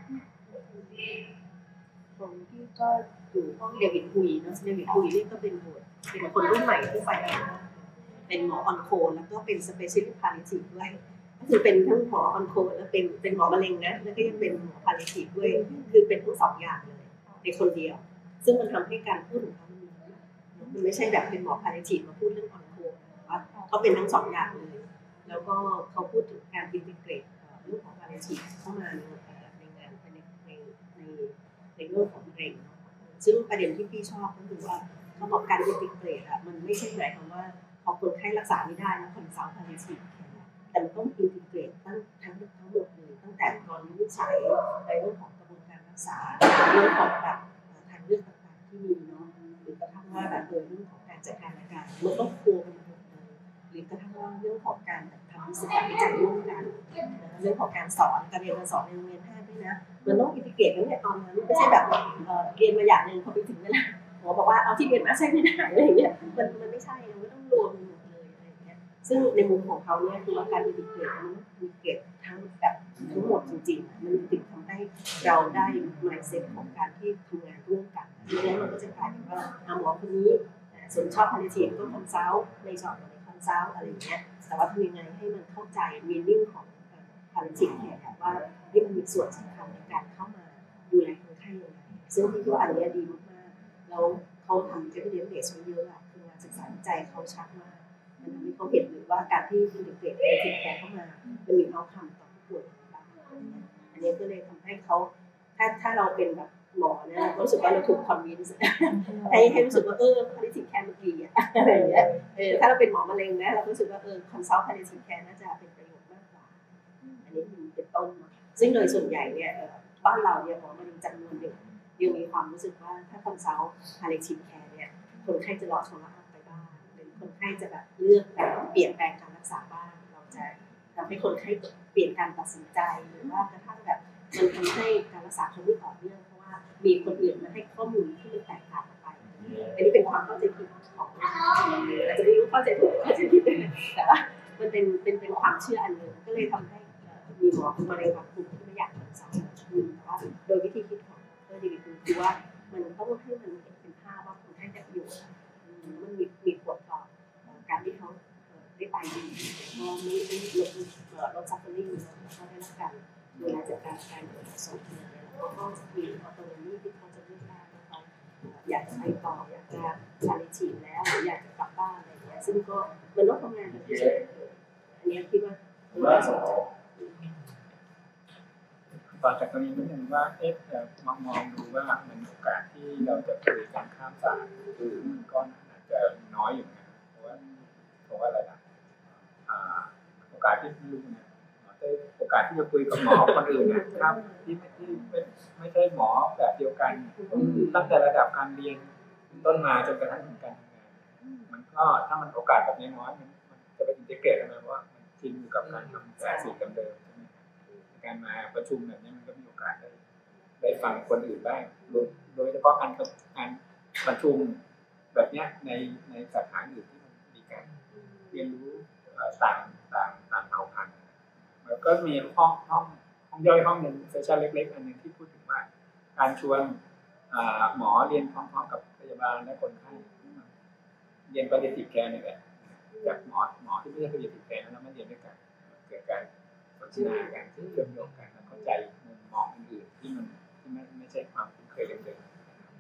ตรงที่ก็อยู่ห้องเดวิดคุยเนาะเดวิดคุยนี่ก็เป็นเป็นคนรุ่นใหม่ที่ไปเป็นหมอออนโคแล้วก็เป็นสเปเชียลิสต์พาลิทีฟด้วยก็คือเป็นทั้งหมอออนโคแล้วเป็นเป็นหมอมะเร็งนะแล้วก็ยังเป็นหมอพาลิทีฟด้วยคือเป็นทั้งสองอย่างเลยในคนเดียวซึ่งมันทำให้การพูดของเขามันไม่ใช่แบบเป็นหมอพาลิทีฟมาพูดเรื่องออนโคว่าเขาเป็นทั้งสองอย่างเลยแล้วก็เขาพูดถึงการอินทิเกรตเรื่องของพาลิทีฟเข้ามาในในงานในในในในเรื่องของมะเร็งซึ่งประเด็นที่พี่ชอบก็คือว่าเขาบอกการอินทิเกรตอะมันไม่ใช่หมายความว่าพอคนไข้รักษาไม่ได้แล้วคอนซัลท์พาลิทีฟแต่มันต้องอินทิเกรตทั้งทั้งทั้งหมดเลยตั้งแต่ตอนวินิจฉัยในเรื่องของกระบวนการรักษาเรื่องของแบบทางเลือกต่างๆที่มีเนาะหรือกระทั่งว่าแบบเรื่องของการจัดการอาการมันต้องโคกันหมดเลยหรือกระทั่งว่าเรื่องของการทำวิจัยวิจัยร่วมกันเรื่องของการสอนการเรียนการสอนในโรงเรียนแพทย์ด้วยนะมันต้องอินทิเกรตตั้งแต่ตอนนั้นไม่ใช่แบบเรียนมาอย่างนึงพอไปถึงนั่นแหละหมอบอกว่าเอาที่เรียนมาใช้ไม่ได้อะไรอย่างเงี้ยมันมันไม่ใช่มันต้องรวมหมดเลยอะไรอย่างเงี้ยซึ่งในมุมของเขาเนี่ยคือว่าการอินทิเกรตมันอินทิเกรตทั้งแบบทั้งหมดจริงๆมันถึงทำให้เราได้ mindset ของการที่ทำงานร่วมกันดังนั้นมันก็จะกลายเป็นว่าหมอคนนี้ส่วนชอบพาลิทีฟก็คอนซัลท์ในชอบในคอนซัลท์อะไรอย่างเงี้ยแต่ว่าทำยังไงให้มันเข้าใจมีนิ่งของพาลิทีฟเนี่ยว่าที่มันมีส่วนสำคัญในการเข้ามาดูแลคนไข้ยังไงซึ่งที่ว่าอันนี้ดีมากๆแล้วเขาทำ evidence base ไว้เยอะอะคืองานศึกษาวิจัยเขาชัดมากมันทำให้เขาเห็นเลยว่าการที่อินทิเกรตพาลิทีฟแคร์เข้ามามันมีเอาท์คัมต่อผู้ป่วยบ้างอันนี้ก็เลยทำให้เขาถ้าถ้าเราเป็นแบบหมอเนี่ยเรารู้สึกว่าเราถูกคอนวินส์ให้ให้รู้สึกว่าเออพาลิทีฟแคร์มันดีอะอะไรอย่างเงี้ยเออถ้าเราเป็นหมอมะเร็งนะเรารู้สึกว่าเออคอนซัลท์พาลิทีฟแคร์น่าจะเป็นประโยชน์มากกว่าอันนี้เป็นต้นซึ่งโดยส่วนใหญ่เนี่ยบ้านเราเนี่ยหมอมะเร็งจำนวนหนึ่งยังมีความรู้สึกว่าถ้าคอนซัลท์พาลิทีฟแคร์เนี่ยคนไข้จะรอชมรับไปบ้างหรือคนไข้จะแบบเลือกแบบเปลี่ยนแปลงการรักษาบ้างเราจะทำให้คนไข้เปลี่ยนการตัดสินใจหรือว่ากระทั่งแบบมันทำให้การรักษาเขาไม่ต่อเนื่องเพราะว่ามีคนอื่นมาให้ข้อมูลที่มันแตกต่างไปอันนี้เป็นความเข้าใจผิดของอาจจะไม่รู้เข้าใจถูกเข้าใจผิดแต่ว่ามันเป็นเป็นเป็นความเชื่ออันหนึ่งก็เลยทำให้มีหมอมะเร็งบางกลุ่มที่ไม่อยากรักษาแต่ว่าโดยวิธีคิดของเออดีวิคือคือว่ามันต้องให้มันเห็นเป็นภาพว่าคนไข้จะอยู่มันมีมีผลต่อการที่เขาได้ไปดีเพราะไม่ไม่ลดลดซัฟเฟอร์ลิ่งเขาได้รับการดูแลจากการการตรวจสอบเนี่ยแล้วก็มีออโตโนมีที่เขาจะเลือกได้ว่าเขาอยากจะไปต่ออยากจะพาลิทีฟแล้วหรืออยากจะกลับบ้านอะไรอย่างเงี้ยซึ่งก็มันต้องทำงานกันที่สุดอันนี้คิดว่าน่าสนใจต่อจากตรงนี้นิดนึงว่าเอ๊ะมองมองดูว่ามันโอกาสที่เราจะคุยกันข้ามศาสตร์คือมันก็อาจจะน้อยอยู่นะเพราะว่าเพราะว่าอะไรนะโอกาสที่ลูกเนี่ยโอกาสที่จะคุยกับหมอคนอื่นนะครับที่ที่ไม่ไม่ใช่หมอแบบเดียวกันตั้งแต่ระดับการเรียนต้นมาจนกระทั่งถึงการทำงานมันก็ถ้ามันโอกาสแบบน้อยๆมันจะเป็นอินทิเกรตกันไหมว่ามันชินอยู่กับการทำแต่สิ่งเดิมๆใช่ไหมการมาประชุมแบบนี้มันก็มีโอกาสได้ได้ฟังคนอื่นบ้างโดยเฉพาะการการประชุมแบบนี้ในในสาขาอื่นที่มันมีการเรียนรู้ต่างต่างต่างเผ่าพันธุ์แล้วก็มีห้องห้องห้องย่อยห้องหนึ่งเซสชั่นเล็กๆอันนึงที่พูดถึงว่าการชวนหมอเรียนพร้อมๆกับพยาบาลและคนไข้เรียน palliative care นี่แหละจากหมอหมอที่ไม่ใช่ palliative care แล้วมาเรียนด้วยกันเกิดการสนทนากันเชื่อมโยงกันเข้าใจมุมมองอื่นๆที่มันที่ไม่ไม่ใช่ความคุ้นเคยเดิมๆ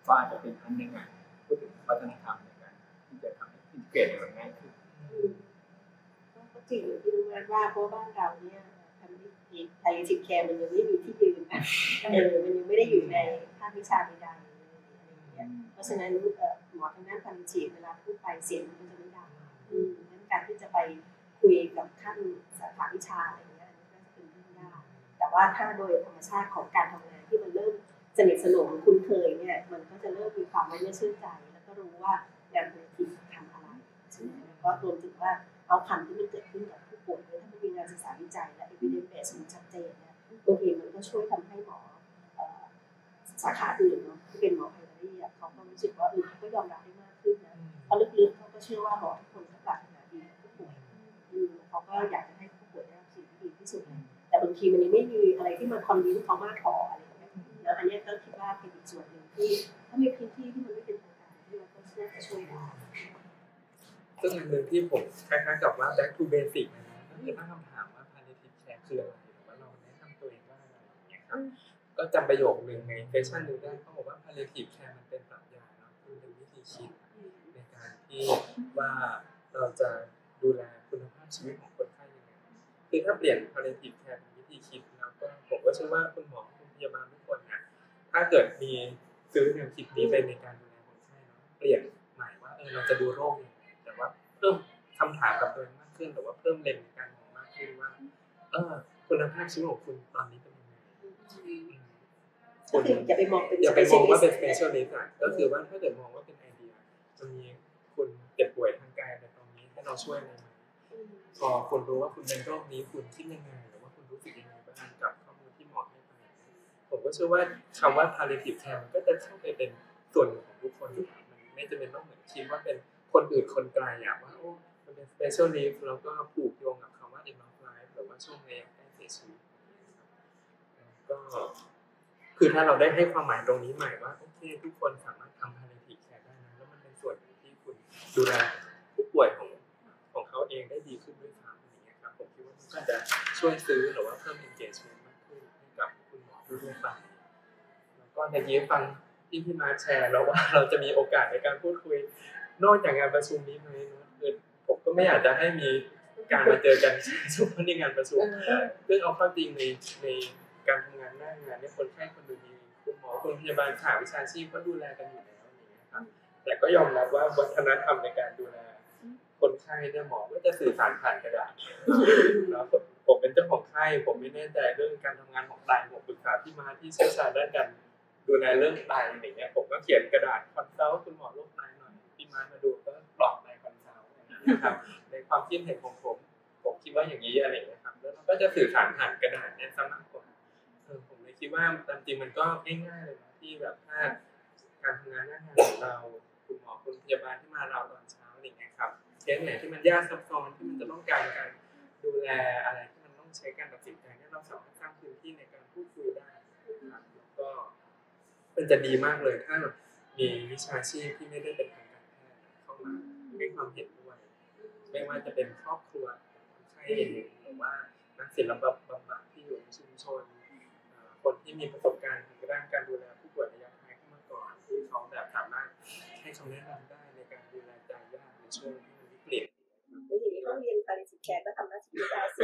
ก็อาจจะเป็นอันหนึ่งอ่ะพูดถึงวัฒนธรรมในการที่จะทำให้อินเกรดมันง่ายขึ้นก็จริงอย่างที่รู้ว่าเพราะบ้านเราเนี่ยทำให้ไทยสิทธิ์แคร์มันยังไม่มีที่ยืนเออมันยังไม่ได้อยู่ในภาควิชาใดๆอะไรอย่างเงี้ยเพราะฉะนั้นหมอทางด้านพาลิทีฟเวลาพูดไปเสียงมันก็จะไม่ดังงั้นการที่จะไปคุยกับท่านสาขาวิชาอะไรอย่างเงี้ยก็จะเป็นเรื่องยากแต่ว่าถ้าโดยธรรมชาติของการทำงานที่มันเริ่มสนิทสนมคุ้นเคยเนี่ยมันก็จะเริ่มมีความไว้เนื้อเชื่อใจแล้วก็รู้ว่างานพาลิทีฟทำอะไรใช่ไหมแล้วก็รวมถึงว่าเอาคำที่มันเกิดขึ้นกับผู้ป่วยถ้ามันมีงานศึกษาวิจัยและ evidence base มันชัดเจนเนี่ยบางทีมันก็ช่วยทำให้หมอสาขาอื่นเนาะที่เป็นหมอไพลอรี่เขาก็รู้สึกว่าเออเขาก็ยอมรับได้มากขึ้นนะเพราะลึกๆเขาก็เชื่อว่าหมอทุกคนก็ปรารถนาดีกับผู้ป่วยเขาก็อยากจะให้ผู้ป่วยได้รับสิ่งที่ดีที่สุดแต่บางทีมันยังไม่มีอะไรที่มันคอนวินเขามากพออะไรอย่างเงี้ยแล้วอันนี้ก็คิดว่าเป็นอีกส่วนหนึ่งที่ถ้ามีพื้นที่ที่มันไม่เป็นทางการที่มันก็น่าจะช่วยได้ซึ่งหนึ่งที่ผมคล้ายๆกับว่า back to basic นะก็คือตั้งคำถามว่า palliative care คืออะไรหรือว่าเราแนะนำตัวเองว่าอะไรอย่างเงี้ยครับก็จำประโยคนึงในเซสชั่นหนึ่งได้เขาบอกว่า palliative care มันเป็นปรัชญาเนาะมันเป็นวิธีคิดในการที่ว่าเราจะดูแลคุณภาพชีวิตของคนไข้ยังไงคือถ้าเปลี่ยน palliative care เป็นวิธีคิดแล้วก็ผมก็เชื่อว่าคุณหมอคุณพยาบาลทุกคนเนี่ยถ้าเกิดมีซื้อแนวคิดนี้ไปในการดูแลคนไข้เนาะเปลี่ยนใหม่ว่าเออเราจะดูโรคยังไงแต่ว่าเพิ่มคำถามกับตัวเองมากขึ้นหรือว่าเพิ่มเลนส์การมองมากขึ้นว่าเออคุณภาพชีวิตของคุณตอนนี้เป็นยังไงคุณอย่าไปมองเป็นอย่าไปมองว่าเป็น specialist อ่ะก็คือว่าถ้าเกิดมองว่าเป็นไอเดียจะมีคุณเจ็บป่วยทางกายในตรงนี้ให้เราช่วยอะไรไหมพอคุณรู้ว่าคุณเป็นโรคนี้คุณคิดยังไงหรือว่าคุณรู้สึกยังไงบ้างกับข้อมูลที่หมอให้ไปผมก็เชื่อว่าคำว่า palliative care มันก็จะเข้าไปเป็นส่วนหนึ่งของทุกคนอยู่มันไม่จำเป็นต้องเหมือนคิดว่าเป็นคนอื่นคนไกลอ่ะว่าโอ้มันเป็น specialist แล้วก็ผูกโยงกับคำว่า end of life หรือว่าช่วงระยะใกล้เสียชีวิตก็คือถ้าเราได้ให้ความหมายตรงนี้ใหม่ว่าโอเคทุกคนสามารถทำ palliative care ได้นะแล้วมันเป็นส่วนที่คุณดูแลผู้ป่วยของของเขาเองได้ดีขึ้นด้วยซ้ำอย่างเงี้ยครับผมคิดว่ามันก็จะช่วยซื้อหรือว่าเพิ่ม engagement มากขึ้นให้กับคุณหมอทั่วไปแล้วก็ในนี้ฟังที่พี่มาแชร์แล้วว่าเราจะมีโอกาสในการพูดคุยนอกจากงานประชุมนี้ไหมนะคือผมก็ไม่อยากจะให้มีการมาเจอกันเฉพาะในงานประชุมเรื่องเอาความจริงในในการทำงานหน้างานเนี่ยคนไข้คนดูมีคุณหมอคนพยาบาลสาวิชาชีพก็ดูแลกันอยู่แล้วอย่างเงี้ยครับแต่ก็ยอมรับว่าวัฒนธรรมในการดูแลคนไข้เนี่ยหมอก็จะสื่อสารผ่านกระดาษแล้วผมเป็นเจ้าของไข้ผมไม่แน่ใจเรื่องการทำงานของไตผมปรึกษาพี่มาที่เชี่ยวชาญด้านการดูแลเรื่องไตอย่างเงี้ยผมก็เขียนกระดาษคอนซัลท์คุณหมอโรคไตหน่อยพี่มามาดูก็กรอกในคอนซัลท์นะครับในความคิดเห็นของผมผมคิดว่าอย่างนี้อะไรอย่างเงี้ยครับแล้วเราก็จะสื่อสารผ่านกระดาษเนี่ยซะมากกว่าเออผมเลยคิดว่าตามจริงมันก็ง่ายๆเลยนะที่แบบถ้าการทำงานหน้างานของเราคุณหมอคุณพยาบาลที่มาเราตอนเช้าอย่างเงี้ยครับเคสไหนที่มันยากซับซ้อนที่มันจะต้องการการดูแลอะไรที่มันต้องใช้การตัดสินใจเนี่ยเราสามารถสร้างพื้นที่ในการพูดคุยได้ครับแล้วก็มันจะดีมากเลยถ้ามีวิชาชีพที่ไม่ได้เป็นทางการแพทย์เข้ามาให้ความเห็นด้วยไม่ว่าจะเป็นครอบครัวคนไข้เองหรือว่านักศิลปบำบัดที่อยู่ในชุมชนคนที่มีประสบการณ์ทางด้านการดูแลผู้ป่วยระยะท้ายเข้ามาก่อนที่เขาแบบสามารถให้คำแนะนำได้ในการดูแลใจยากในช่วงที่มันวิกฤตแล้วอย่างนี้ห้องเรียน palliative care ก็ทำหน้าที่ได้สิ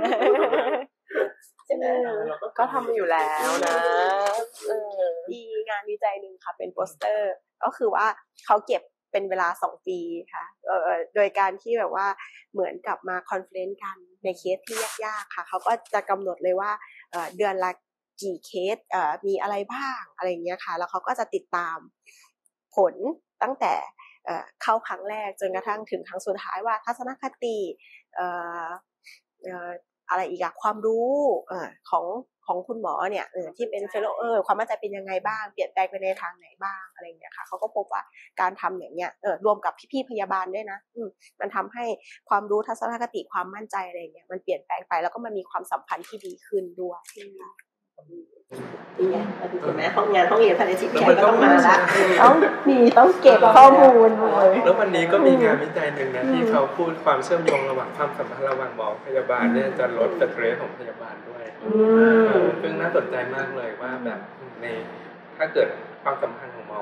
ใช่ไหมก็ทำอยู่แล้วนะมีงานวิจัยหนึ่งค่ะเป็นโปสเตอร์ก็คือว่าเขาเก็บเป็นเวลาสองปีค่ะเอ่อโดยการที่แบบว่าเหมือนกับมาคอนเฟอเรนซ์กันในเคสที่ยากๆค่ะเขาก็จะกำหนดเลยว่าเอ่อเดือนละกี่เคสเอ่อมีอะไรบ้างอะไรอย่างเงี้ยค่ะแล้วเขาก็จะติดตามผลตั้งแต่เอ่อเข้าครั้งแรกจนกระทั่งถึงครั้งสุดท้ายว่าทัศนคติเอ่อเอ่ออะไรอีกอะความรู้เอ่อของของคุณหมอเนี่ยเออที่เป็นเฟลโลเออความมั่นใจเป็นยังไงบ้างเปลี่ยนแปลงไปในทางไหนบ้างอะไรอย่างเงี้ยค่ะเขาก็พบว่าการทำอย่างเงี้ยเออรวมกับพี่ๆพยาบาลด้วยนะอืมมันทำให้ความรู้ทัศนคติความมั่นใจอะไรอย่างเงี้ยมันเปลี่ยนแปลงไปแล้วก็มันมีความสัมพันธ์ที่ดีขึ้นด้วยนี่ไงมาดูถูกไหมห้องงานห้องเรียน palliative care ก็ต้องมาละต้องมีต้องเก็บข้อมูลด้วยแล้ววันนี้ก็มีงานวิจัยหนึ่งนะที่เขาพูดความเชื่อมโยงระหว่างความสัมพันธ์ระหว่างหมอพยาบาลเนี่ยจะลดสเตรสของพยาบาลด้วยซึ่งน่าสนใจมากเลยว่าแบบในถ้าเกิดความสัมพันธ์ของหมอ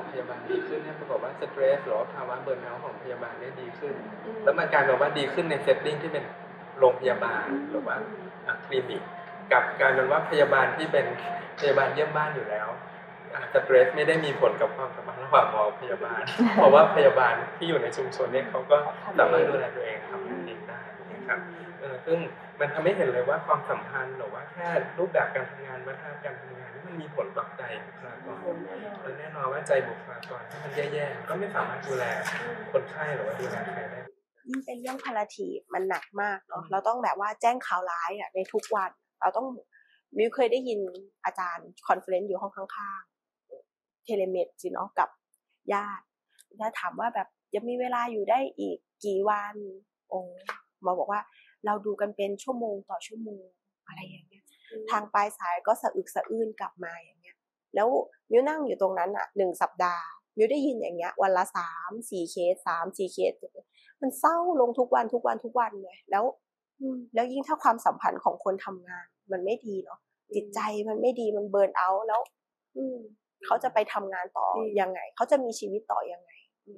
พยาบาลดีขึ้นเนี่ยปรากฏว่าสเตรสหรือว่าภาวะเบิร์นเอาท์ของพยาบาลเนี่ยดีขึ้นแล้วมันกลายเป็นว่าดีขึ้นในเซตติ้งที่เป็นโรงพยาบาลหรือว่าคลินิกกับการเป็นว่าพยาบาลที่เป็นพยาบาลเยี่ยมบ้านอยู่แล้วสเตรสไม่ได้มีผลกับความสัมพันธ์ระหว่างหมอพยาบาลเพราะว่าพยาบาลที่อยู่ในชุมชนเนี่ยเขาก็สามารถดูแลตัวเองทำเองได้นะครับเออซึ่งมันทำให้เห็นเลยว่าความสัมพันธ์หรือว่าแค่รูปแบบการทำงานวัฒนธรรมการทำงานนี่มันมีผลต่อใจบุคลากรและแน่นอนว่าใจบุคลากรถ้ามันแย่ๆก็ไม่สามารถดูแลคนไข้หรือว่าดูแลใครได้ยิ่งเป็นเรื่องพาราทีฟมันหนักมากเนาะเราต้องแบบว่าแจ้งข่าวร้ายอ่ะในทุกวันเราต้องมิวเคยได้ยินอาจารย์คอนเฟอเรนซ์อยู่ห้องข้างๆเทเลเมดสิเนาะกับญาติญาติถามว่าแบบจะมีเวลาอยู่ได้อีกกี่วันโอ้หมอบอกว่าเราดูกันเป็นชั่วโมงต่อชั่วโมงอะไรอย่างเงี้ยทางปลายสายก็สะอึกสะอื้นกลับมาอย่างเงี้ยแล้วมิวนั่งอยู่ตรงนั้นอ่ะหนึ่งสัปดาห์มิวได้ยินอย่างเงี้ยวันละสามสี่เคสสามสี่เคสมันเศร้าลงทุกวันทุกวันทุกวันเลยแล้วแล้วยิ่งถ้าความสัมพันธ์ของคนทำงานมันไม่ดีเนาะจิตใจมันไม่ดีมันเบิร์นเอาท์แล้วเขาจะไปทำงานต่อยังไงเขาจะมีชีวิตต่อยังไง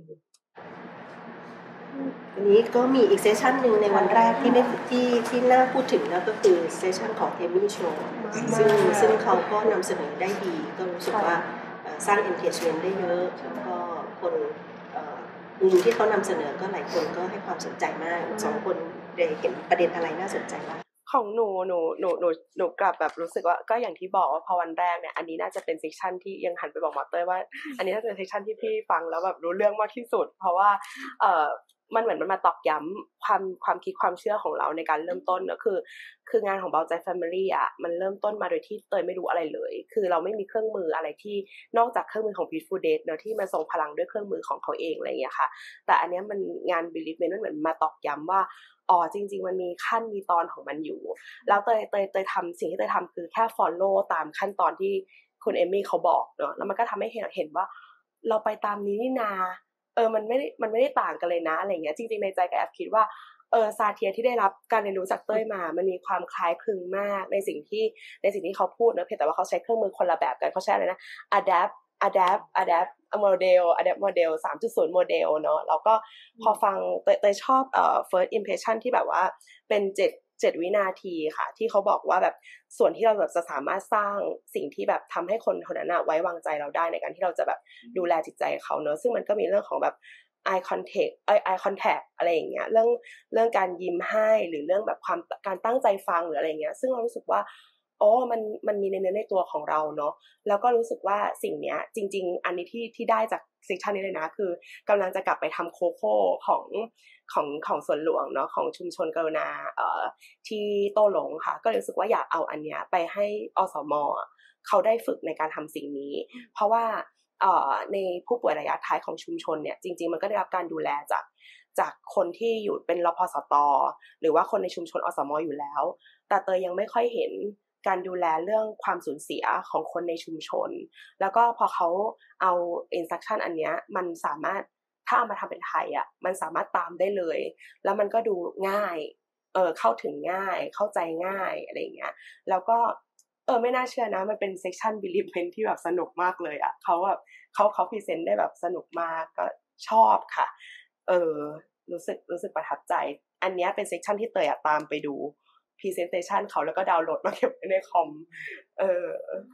วันนี้ก็มีอีกเซสชันหนึ่งในวันแรกที่ได้ที่ที่น่าพูดถึงนะก็คือเซสชันของเอมี่โชว์ซึ่งซึ่งเขาก็นำเสนอได้ดีก็รู้สึกว่าสร้าง engagement ได้เยอะแล้วก็คนมุมที่เขานำเสนอก็หลายคนก็ให้ความสนใจมากสองคนได้เห็นประเด็นอะไรน่าสนใจบ้างของหนูหนูหนูหนูหนูกลับแบบรู้สึกว่าก็อย่างที่บอกว่าพอวันแรกเนี่ยอันนี้น่าจะเป็นเซสชันที่ยังหันไปบอกหมอเต้ยว่าอันนี้น่าจะเป็นเซสชันที่พี่ฟังแล้วแบบรู้เรื่องมากที่สุดเพราะว่าเอ่อมันเหมือนมันมาตอกย้ำความความคิดความเชื่อของเราในการเริ่มต้นก็คือคืองานของเบาใจ Family อ่ะมันเริ่มต้นมาโดยที่เตยไม่รู้อะไรเลยคือเราไม่มีเครื่องมืออะไรที่นอกจากเครื่องมือของ Peaceful Date เนอะที่มันส่งพลังด้วยเครื่องมือของเขาเองอะไรอย่างเงี้ยค่ะแต่อันนี้มันงาน Believement มันเหมือนมาตอกย้ำว่าอ๋อจริงๆมันมีขั้นมีตอนของมันอยู่แล้วเตยเตยเตยทำสิ่งที่เตยทำคือแค่ follow ตามขั้นตอนที่คุณเอมี่เขาบอกเนอะแล้วมันก็ทำให้เห็นเห็นว่าเราไปตามนี้นี่นาเออมันไม่ได้มันไม่ได้ต่างกันเลยนะอะไรเงี้ยจริงๆในใจก็แอบคิดว่าเออซาเทียที่ได้รับการเรียนรู้จากเต้ยมามันมีความคล้ายคลึงมากในสิ่งที่ในสิ่งที่เขาพูดนะเพียงแต่ว่าเขาใช้เครื่องมือคนละแบบกันเขาใช้อะไรนะ adapt adapt adapt model adapt model สามจุดศูนย์ model เนาะแล้วก็พอฟังเตยเตยชอบเอ่อ first impression ที่แบบว่าเป็นเจ็ดเจ็ดวินาทีค่ะที่เขาบอกว่าแบบส่วนที่เราแบบจะสามารถสร้างสิ่งที่แบบทำให้คนคนนั้นไว้วางใจเราได้ในการที่เราจะแบบดูแลจิตใจเขาเนอะซึ่งมันก็มีเรื่องของแบบ eye contact เอ้ย eye contact อะไรอย่างเงี้ยเรื่องเรื่องการยิ้มให้หรือเรื่องแบบความการตั้งใจฟังหรืออะไรเงี้ยซึ่งเรารู้สึกว่าอ๋อมันมันมีในเนื้อในตัวของเราเนาะแล้วก็รู้สึกว่าสิ่งเนี้ยจริงๆอันนี้ที่ที่ได้จากเซสชันนี้เลยนะคือกำลังจะกลับไปทำโคโค่ของของของสวนหลวงเนาะของชุมชนกรุณาเอ่อที่โต้หลงค่ะก็รู้สึกว่าอยากเอาอันเนี้ยไปให้อสม.เขาได้ฝึกในการทำสิ่งนี้เพราะว่าเอ่อในผู้ป่วยระยะท้ายของชุมชนเนี่ยจริงๆมันก็ได้รับการดูแลจากจากคนที่อยู่เป็นรพสต.หรือว่าคนในชุมชนอสม.อยู่แล้วแต่เตยยังไม่ค่อยเห็นการดูแลเรื่องความสูญเสียของคนในชุมชนแล้วก็พอเขาเอา instruction อันเนี้ยมันสามารถถ้าเอามาทำเป็นไทยอ่ะมันสามารถตามได้เลยแล้วมันก็ดูง่ายเออเข้าถึงง่ายเข้าใจง่ายอะไรอย่างเงี้ยแล้วก็เออไม่น่าเชื่อนะมันเป็น section believement ที่แบบสนุกมากเลยอ่ะเขาแบบเขาเขาพรีเซนต์ได้แบบสนุกมากก็ชอบค่ะเออรู้สึกรู้สึกประทับใจอันเนี้ยเป็น section ที่เตยตามไปดูpresentation เขาแล้วก็ดาวน์โหลดมาเก็บไว้ในคอมเออ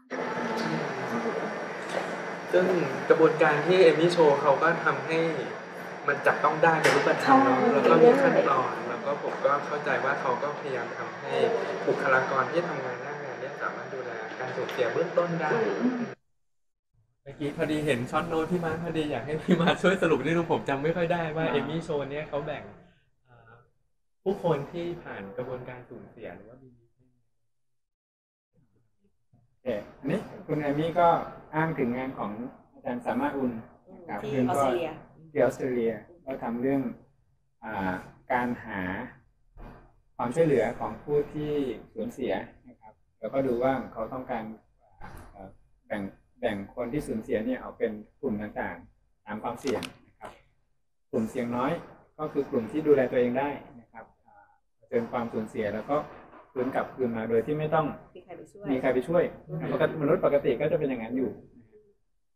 ซึ่งกระบวนการที่เอมี่โชว์เขาก็ทำให้มันจับต้องได้เป็นรูปธรรมเนาะแล้วก็มีขั้นตอนแล้วก็ผมก็เข้าใจว่าเขาก็พยายามทำให้บุคลากรที่ทำงานหน้างานเนี่ยสามารถดูแลการสูญเสียเบื้องต้นได้เมื่อกี้พอดีเห็นช็อตโน้ตพี่มาพอดีอยากให้พี่มาช่วยสรุปนิดนึงผมจำไม่ค่อยได้ว่าเอมี่โชว์เนี่ยเขาแบ่งผู้คนที่ผ่านกระบวนการสูญเสียหรือว่ามีโอเคอันนี้คุณเอมี่ก็อ้างถึงงานของอาจารย์สามารถอุ่นครับที่ออสเตรเลียที่ออสเตรเลียก็ทำเรื่องอ่าการหาความช่วยเหลือของผู้ที่สูญเสียนะครับแล้วก็ดูว่าเขาต้องการแบ่งแบ่งคนที่สูญเสียเนี่ยออกเป็นกลุ่มต่างๆตามความเสี่ยงนะครับกลุ่มเสี่ยงน้อยก็คือกลุ่มที่ดูแลตัวเองได้เจอความสูญเสียแล้วก็คืนกลับคืนมาโดยที่ไม่ต้องมีใครไปช่วยมีใครไปช่วยปกติมนุษย์ปกติก็จะเป็นอย่างนั้นอยู่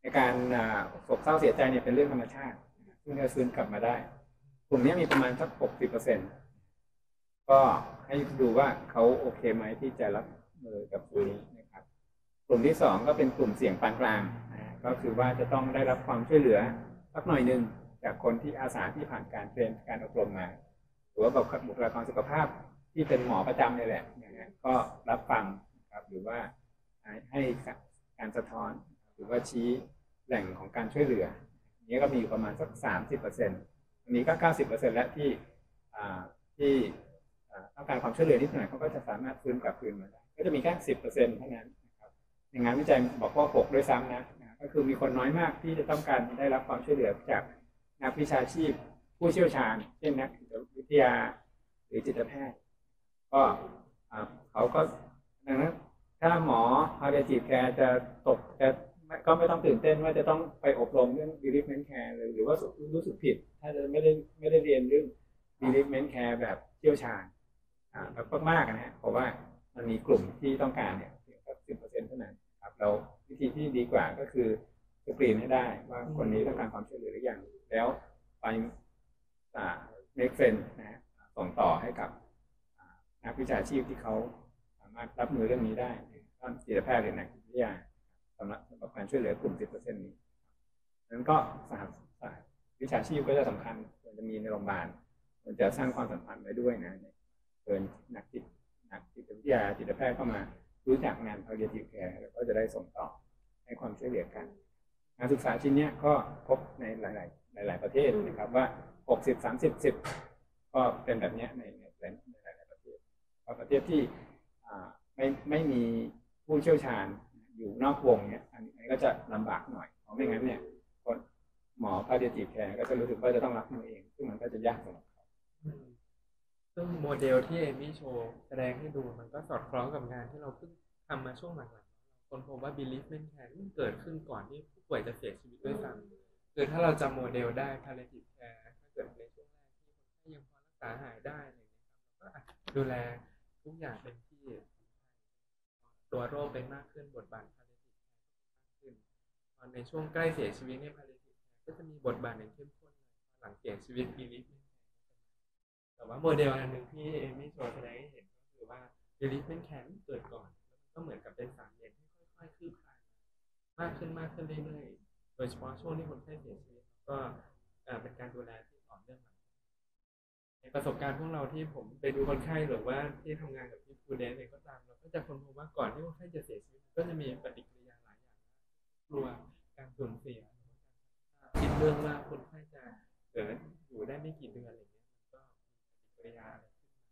ในการโศกเศร้าเสียใจเนี่ยเป็นเรื่องธรรมชาติซึ่งจะฟื้นกลับมาได้กลุ่มนี้มีประมาณสัก หกสิบเปอร์เซ็นต์ ก็ให้ดูว่าเขาโอเคไหมที่จะรับมือกับตรงนี้นะครับกลุ่มที่สองก็เป็นกลุ่มเสี่ยงปานกลางนะก็คือว่าจะต้องได้รับความช่วยเหลือสักหน่อยหนึ่งจากคนที่อาสาที่ผ่านการเทรนการอบรมมาหรือว่าบุคลากรสุขภาพที่เป็นหมอประจำนี่แหละนะก็รับฟังนะครับหรือว่าให้การสะท้อนหรือว่าชี้แหล่งของการช่วยเหลือนี้ก็มีอยู่ประมาณสัก สามสิบเปอร์เซ็นต์ อันนี้ก็ เก้าสิบเปอร์เซ็นต์ แล้วที่ที่ต้องการความช่วยเหลือนิดหน่อยเขาก็จะสามารถฟื้นกลับคืนมาได้ก็จะมีแค่ สิบเปอร์เซ็นต์ เท่านั้นนะครับในงานวิจัยบอกว่าหกด้วยซ้ำนะก็คือมีคนน้อยมากที่จะต้องการได้รับความช่วยเหลือจากนักวิชาชีพผู้เชี่ยวชาญเช่นนักจิตวิทยาหรือจิตแพทย์ก็เขาก็ดังนั้นถ้าหมอ palliative care จะตกจะก็ไม่ต้องตื่นเต้นว่าจะต้องไปอบรมเรื่อง bereavement care หรือว่ารู้สึกผิดถ้าจะไม่ได้ไม่ได้เรียนเรื่อง bereavement care แบบเชี่ยวชาญอ่าแบบมากๆนะฮะเพราะว่ามันมีกลุ่มที่ต้องการเนี่ยเพียงแค่ สิบเปอร์เซ็นต์ เท่านั้นครับเราวิธีที่ดีกว่าก็คือสกรีนให้ได้ว่าคนนี้ต้องการความช่วยเหลือหรือยังแล้วไปอ่า make friend นะฮะส่งต่อให้กับนักวิชาชีพที่เขาสามารถรับมือเรื่องนี้ได้ด้านจิตแพทย์หรือนักจิตวิทยาสำหรับสำหรับการช่วยเหลือกลุ่ม สิบเปอร์เซ็นต์ นี้นั้นก็สหวิชาชีพก็จะสำคัญควรจะมีในโรงพยาบาลมันจะสร้างความสัมพันธ์ไว้ด้วยนะเชิญนักจิตนักจิตวิทยาจิตแพทย์เข้ามารู้จักงาน palliative care แล้วก็จะได้ส่งต่อให้ความช่วยเหลือกันงานศึกษาชิ้นนี้ก็พบในหลายๆหลายๆประเทศนะครับว่าหกสิบ สามสิบ สิบก็เป็นแบบนี้ในในหลายๆประเทศประเทศที่ไม่ไม่มีผู้เชี่ยวชาญอยู่นอกวงเนี่ยอันนี้ก็จะลำบากหน่อยเพราะไม่งั้นเนี่ยหมอ palliative care ก็จะรู้สึกว่าจะต้องรับมือเองซึ่งมันก็จะยากสำหรับเขาซึ่งโมเดลที่เอมี่โชว์แสดงให้ดูมันก็สอดคล้องกับงานที่เราเพิ่งทำมาช่วงหลังๆคนพบว่า bereavement care มันเกิดขึ้นก่อนที่ผู้ป่วยจะเสียชีวิตด้วยซ้ำคือถ้าเราจำโมเดลได้ palliative care ถ้าเกิดในช่วงแรกที่คนไข้ยังพอรักษาหายได้อะไรอย่างเงี้ยครับก็ดูแลทุกอย่างเป็นที่ตัวโรคเป็นมากขึ้นบทบาท palliative care มากขึ้นตอนในช่วงใกล้เสียชีวิตเนี่ย palliative care ก็จะมีบทบาทอย่างเข้มข้นหลังเสียชีวิต bereavementแต่ว่าโมเดลอันหนึ่งที่เอมี่โชว์แสดงให้เห็นก็คือว่า bereavement care เกิดก่อนก็เหมือนกับเป็นสามเหลี่ยมที่ค่อยๆคืบคลานมากขึ้นมากขึ้นเรื่อยๆโดยเฉพาะช่วงที่คนไข้เสียชีวิตก็เป็นการดูแลที่ต่อเนื่องในประสบการณ์พวกเราที่ผมไปดูคนไข้หรือว่าที่ทำงานกับที่ฟูเดนเองก็ตามเราก็จะค้นพบว่าก่อนที่คนไข้จะเสียชีวิตก็จะมีปฏิกิริยาหลายอย่างกลัวการสูญเสียคิดเรื่องว่าคนไข้จะเกิดอยู่ได้ไม่กี่เดือนอะไรเงี้ยปฏิกิริยาอะไรขึ้นมา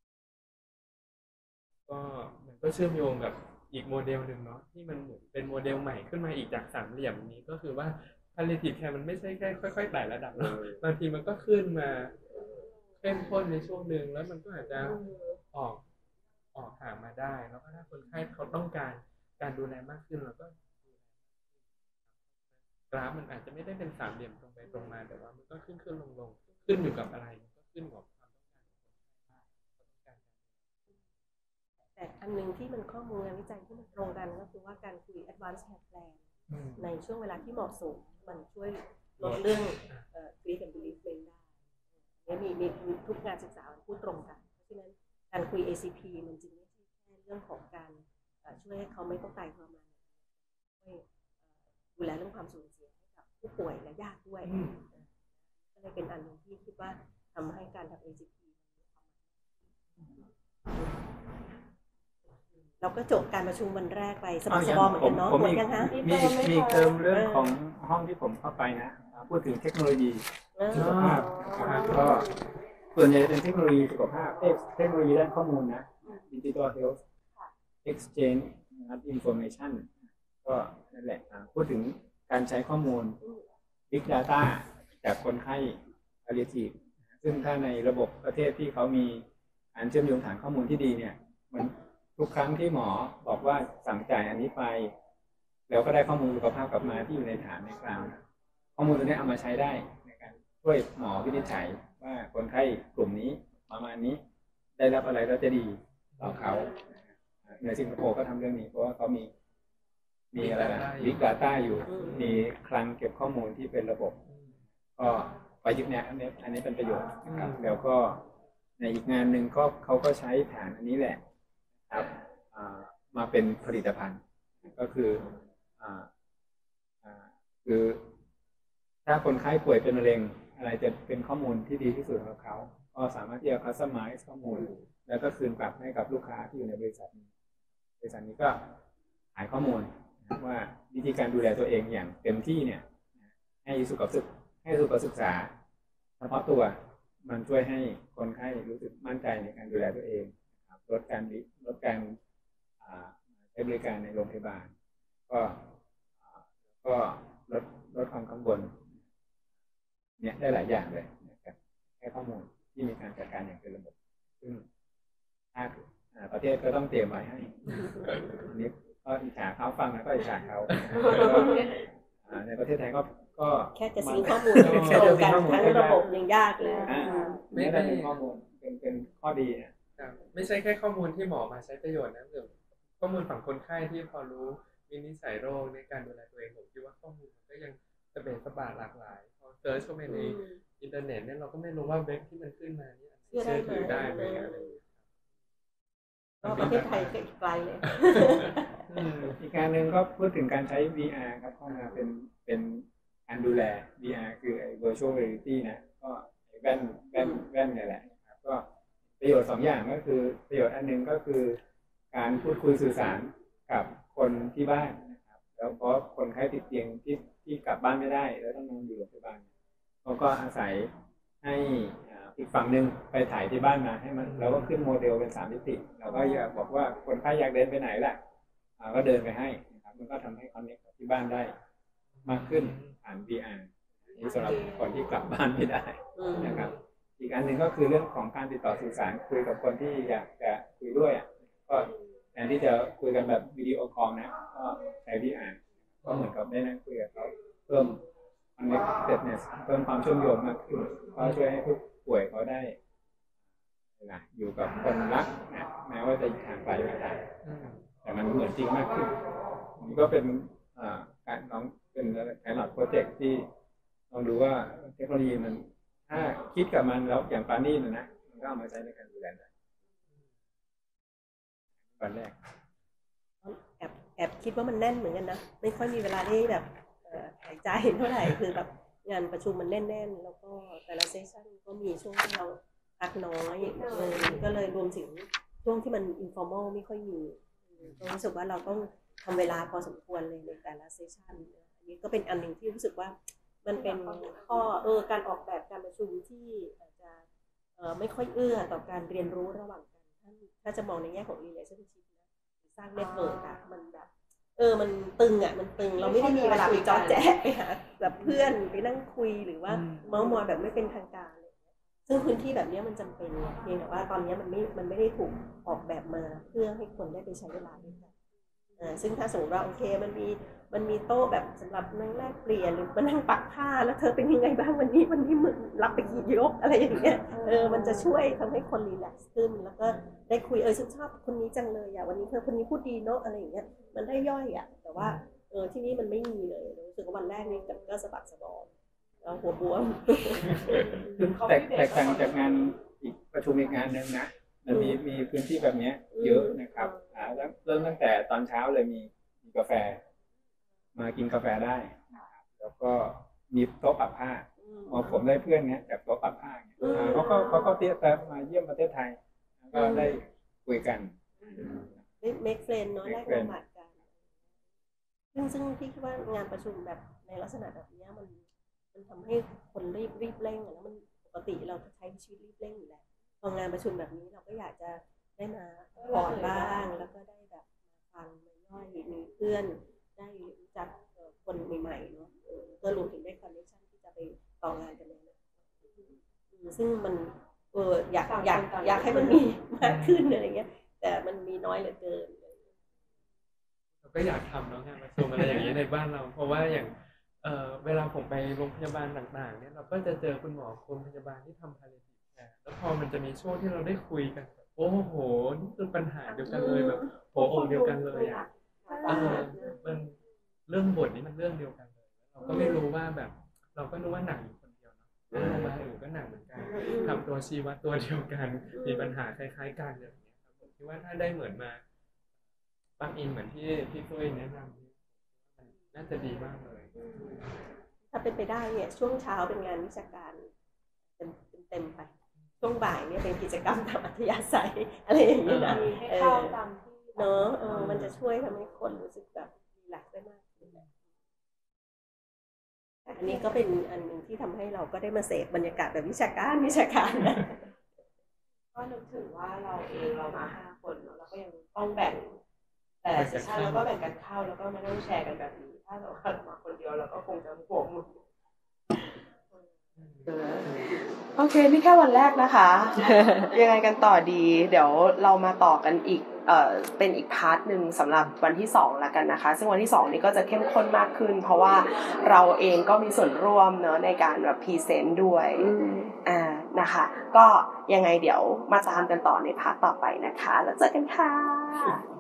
ก็มันก็เชื่อมโยงกับอีกโมเดลหนึ่งเนาะที่มันเป็นโมเดลใหม่ขึ้นมาอีกจากสามเหลี่ยมนี้ก็คือว่า palliative care มันไม่ใช่แค่ค่อยๆไต่ระดับเนาะบางทีมันก็ขึ้นมาเข้มข้นในช่วงหนึ่งแล้วมันก็อาจจะออกออกห่างมาได้แล้วก็ถ้าคนไข้เขาต้องการการดูแลมากขึ้นเราก็กราฟมันอาจจะไม่ได้เป็นสามเหลี่ยมตรงไปตรงมาแต่ว่ามันก็ขึ้นขึ้นลงลงขึ้นอยู่กับอะไรมันก็ขึ้นกับความต้องการของคนไข้แต่อันนึงที่มันข้อมูลงานวิจัยที่มันตรงกันก็คือว่าการคุย advanced care plan ในช่วงเวลาที่เหมาะสมมันช่วยลดเรื่องเอ่อ grief and bereavement ได้มีมีทุกงานศึกษาพูดตรงกันเพราะฉะนั้นการคุย เอ ซี พี มันจึงไม่ใช่แค่เรื่องของการช่วยให้เขาไม่ต้องตายทรมานช่วยดูแลเรื่องความสูญเสียให้กับผู้ป่วยและญาติด้วยก็เลยเป็นอันนึงที่คิดว่าทำให้การทำ เอ ซี พี เราก็จบการประชุมวันแรกไปสบายๆเหมือนกันเนาะหมดยังคะมีมีเติมเรื่องของห้องที่ผมเข้าไปนะพูดถึงเทคโนโลยีสุขภาพนะครับก็ส่วนใหญ่เป็นเทคโนโลยีสุขภาพเทคโนโลยีด้านข้อมูลนะ Digital Health Exchange Information ก็นั่นแหละพูดถึงการใช้ข้อมูล Big Data จากคนไข้ palliative ซึ่งถ้าในระบบประเทศที่เขามีการเชื่อมโยงฐานข้อมูลที่ดีเนี่ยมันทุกครั้งที่หมอบอกว่าสั่งจ่ายอันนี้ไปแล้วก็ได้ข้อมูลสุขภาพกลับมาที่อยู่ในฐานในคลาวด์ข้อมูลตัวนี้เอามาใช้ได้ในการช่วยหมอวินิจฉัยว่าคนไข้กลุ่มนี้ประมาณนี้ได้รับอะไรแล้วจะดีต่อเขาในสิงคโปร์ก็ทำเรื่องนี้เพราะว่าเขามีมีอะไรนะ Big Data อยู่มีคลังเก็บข้อมูลที่เป็นระบบก็ไปยึดแนวอันนี้อันนี้เป็นประโยชน์นะครับแล้วก็ในอีกงานหนึ่งก็เขาก็ใช้ฐานอันนี้แหละครับมาเป็นผลิตภัณฑ์ก็คืออ่าอ่าคือถ้าคนไข้ป่วยเป็นมะเร็งอะไรจะเป็นข้อมูลที่ดีที่สุดของเขาก็สามารถที่จะ customize ข้อมูลแล้วก็คืนกลับให้กับลูกค้าที่อยู่ในบริษัทนี้บริษัทนี้ก็ขายข้อมูลว่าวิธีการดูแลตัวเองอย่างเต็มที่เนี่ยให้สุขศึกให้สุขศึกษาเฉพาะตัวมันช่วยให้คนไข้รู้สึกมั่นใจในการดูแลตัวเองลดการลดการใช้บริการในโรงพยาบาลก็ก็ลดลดความกังวลเนี่ยได้หลายอย่างเลยนะครับให้ข้อมูลที่มีการจัดการอย่างเป็นระบบซึ่งถ้าประเทศก็ต้องเตรียมไว้ให้อันนี้ก็อิจฉาเขาฟังแล้วก็อิจฉาเขาในประเทศไทยก็ก็แค่จะซิงข้อมูลแค่จะซิงข้อมูลทั้งระบบยังยากเลยไม่ได้เป็นข้อมูลเป็นเป็นข้อดีนะไม่ใช่แค่ข้อมูลที่หมอมาใช้ประโยชน์นะหรือข้อมูลฝั่งคนไข้ที่พอรู้มีนิสัยโรคในการดูแลตัวเองผมคิดว่าข้อมูลมันก็ยังสเปซสปาหลากหลายพอเซิร์ชเข้าไปในอินเทอร์เน็ตเนี่ยเราก็ไม่รู้ว่าเว็บที่มันขึ้นมาเนี่ยเชื่อถือได้ไหมอะไรอย่างเงี้ยก็ประเทศไทยก็อีกไกลเลยอีกการหนึ่งก็พูดถึงการใช้ วี อาร์ ครับเข้ามาเป็นเป็นการดูแล วี อาร์ คือไอ้ virtual reality นะก็แว่นแว่นแว่นนี่แหละครับก็ประโยชน์สองอย่างก็คือประโยชน์อันนึงก็คือการพูดคุยสื่อสารกับคนที่บ้านนะครับแล้วเพราะคนไข้ติดเตียงที่ที่กลับบ้านไม่ได้แล้วต้องนอนอยู่โรงพยาบาลเขาก็อาศัยให้อีกฝั่งหนึ่งไปถ่ายที่บ้านมาให้มันแล้วก็ขึ้นโมเดลเป็นสามมิติเราก็อยากบอกว่าคนไข้อยากเดินไปไหนล่ะก็เดินไปให้นะครับมันก็ทำให้คอนเนคกับที่บ้านได้มากขึ้นผ่าน วี อาร์ นี่สำหรับคนที่กลับบ้านไม่ได้นะครับอีกอันหนึ่งก็คือเรื่องของการติดต่อสื่อสารคุยกับคนที่อยากจะคุยด้วยก็แทนที่จะคุยกันแบบวิดีโอคอลนะก็ใช้ วี อาร์ ก็เหมือนกับได้นั่งคุยกับเขาเพิ่ม connectedness เพิ่มความเชื่อมโยงมากขึ้นก็ช่วยให้ผู้ป่วยเขาได้นะอยู่กับคนรักนะแม้ว่าจะอยู่ทางไกลก็ตามแต่มันเหมือนจริงมากขึ้นนี่ก็เป็นการน้องเป็นไพลอตโปรเจกต์ที่ลองดูว่าเทคโนโลยีมันถ้าคิดกับมันแล้วอย่างปานี่นะนะมันก็เอามาใช้ในการดูแลได้วันแรกแอบแอบคิดว่ามันแน่นเหมือนกันนะไม่ค่อยมีเวลาได้แบบหายใจเท่าไหร่คือแบบงานประชุมมันแน่นๆแล้วก็แต่ละเซสชั่นก็มีช่วงที่เราพักน้อยเลยก็เลยรวมถึงช่วงที่มันอินฟอร์มอลไม่ค่อยมีก็รู้สึกว่าเราต้องทำเวลาพอสมควรเลยในแต่ละเซสชั่นอันนี้ก็เป็นอันหนึ่งที่รู้สึกว่ามันเป็นข้อเออการออกแบบการประชุมที่อาจจะเอ่อไม่ค่อยเอื้อต่อการเรียนรู้ระหว่างกันถ้าถ้าจะมองในแง่ของ relationship นะสร้างเน็ตเวิร์กอะมันแบบเออมันตึงอ่ะมันตึงเราไม่ได้มีเวลาไปจอแจ๊ไปหาแบบเพื่อนไปนั่งคุยหรือว่าเมาส์มอยแบบไม่เป็นทางการเลยซึ่งพื้นที่แบบนี้มันจำเป็นเพียงแต่ว่าตอนนี้มันไม่มันไม่ได้ถูกออกแบบมาเพื่อให้คนได้ไปใช้เวลาด้วยกันอ่าซึ่งถ้าสมมติว่าโอเคมันมีมันมีโต๊ะแบบสำหรับนั่งแลกเปลี่ยนหรือมานั่งปักผ้าแล้วเธอเป็นยังไงบ้างวันนี้วันนี้มึงรับไปกี่ยกอะไรอย่างเงี้ยเออมันจะช่วยทำให้คนรีแลกซ์ขึ้นแล้วก็ได้คุยเออฉันชอบคนนี้จังเลยอ่ะวันนี้เธอคนนี้พูดดีเนาะอะไรอย่างเงี้ยมันได้ย่อยอ่ะแต่ว่าเออที่นี่มันไม่มีเลยรู้สึกว่าวันแรกนี่ก็สะบักสะบอมแล้วหัวบวมแตกแตกต่างจากงานอีกประชุมอีกงานหนึ่งนะมันมีมีพื้นที่แบบนี้เยอะนะครับอ่าเริ่มตั้งแต่ตอนเช้าเลยมีมีกาแฟมากินกาแฟได้แล้วก็มีโต๊ะปักผ้าพอผมได้เพื่อนเนี้ยจากโต๊ะปักผ้าเนี่ยเขาก็เขาก็เตี้ยแต่มาเยี่ยมประเทศไทยก็ได้คุยกันได้เมคเฟรนด์เนาะได้ความหมายกันซึ่งซึ่งพี่คิดว่างานประชุมแบบในลักษณะแบบนี้มันมันทำให้คนรีบรีบเร่งแล้วมันปกติเราใช้ชีวิตรีบเร่งอยู่แล้วพองานประชุมแบบนี้เราก็อยากจะได้มาก่อนบ้างแล้วก็ได้แบบมาฟังมาย่อยมีเพื่อนได้รู้จักคนใหม่ๆเนาะก็รวมถึงได้คอนเนคชั่นที่จะไปต่องานกันเลยนะซึ่งมันเอออยากอยากอยากให้มันมีมากขึ้นอะไรเงี้ยแต่มันมีน้อยเหลือเกินเราก็อยากทำเนาะงานประชุมอะไรอย่างเงี้ยในบ้านเราเพราะว่าอย่างเอ่อเวลาผมไปโรงพยาบาลต่างๆเนี่ยเราก็จะเจอคุณหมอคนพยาบาลที่ทำ palliative care แล้วพอมันจะมีช่วงที่เราได้คุยกันโอ้โหนี่คือปัญหาเดียวกันเลยแบบหัวอกเดียวกันเลยอ่ะเออมันเรื่องบทนี้มันเรื่องเดียวกันเลยเราก็ไม่รู้ว่าแบบเราก็รู้ว่าหนังอยู่คนเดียวเนาะโรงพยาบาลอื่นก็หนังเหมือนกันทำตัวชีวะตัวเดียวกันมีปัญหาคล้ายๆกันอย่างเงี้ยครับผมคิดว่าถ้าได้เหมือนมาปั้มอินเหมือนที่พี่ตุ้ยแนะนำมันน่าจะดีมากเลยถ้าเป็นไปได้เนี่ยช่วงเช้าเป็นงานวิชาการเต็มเต็มไปช่วงบ่ายเนี่ยเป็นกิจกรรมทางอัธยาศัยอะไรอย่างนี้นะให้เข้าตามที่เนอะเออมันจะช่วยทำให้คนรู้สึกแบบรีแลกซ์ได้มากขึ้นอันนี้ก็เป็นอันหนึ่งที่ทำให้เราก็ได้มาเสพบรรยากาศแบบวิชาการวิชาการนะก็นึกถึงว่าเราเองเรามาห้าคนเนาะเราก็ยังต้องแบ่งแต่เซสชันแล้วก็แบ่งกันเข้าแล้วก็มานั่งแชร์กันแบบนี้ถ้าเรามาคนเดียวเราก็คงจะห่วงมือโอเคนี่แค่วันแรกนะคะ ยังไงกันต่อดีเดี๋ยวเรามาต่อกันอีกเอ่อเป็นอีกพาร์ทนึงสำหรับวันที่สองแล้วกันนะคะซึ่งวันที่สองนี้ก็จะเข้มข้นมากขึ้นเพราะว่าเราเองก็มีส่วนร่วมเนาะในการแบบพรีเซนต์ด้วยอ่านะคะก็ยังไงเดี๋ยวมาตามกันต่อในพาร์ทต่อไปนะคะแล้วเจอกันค่ะ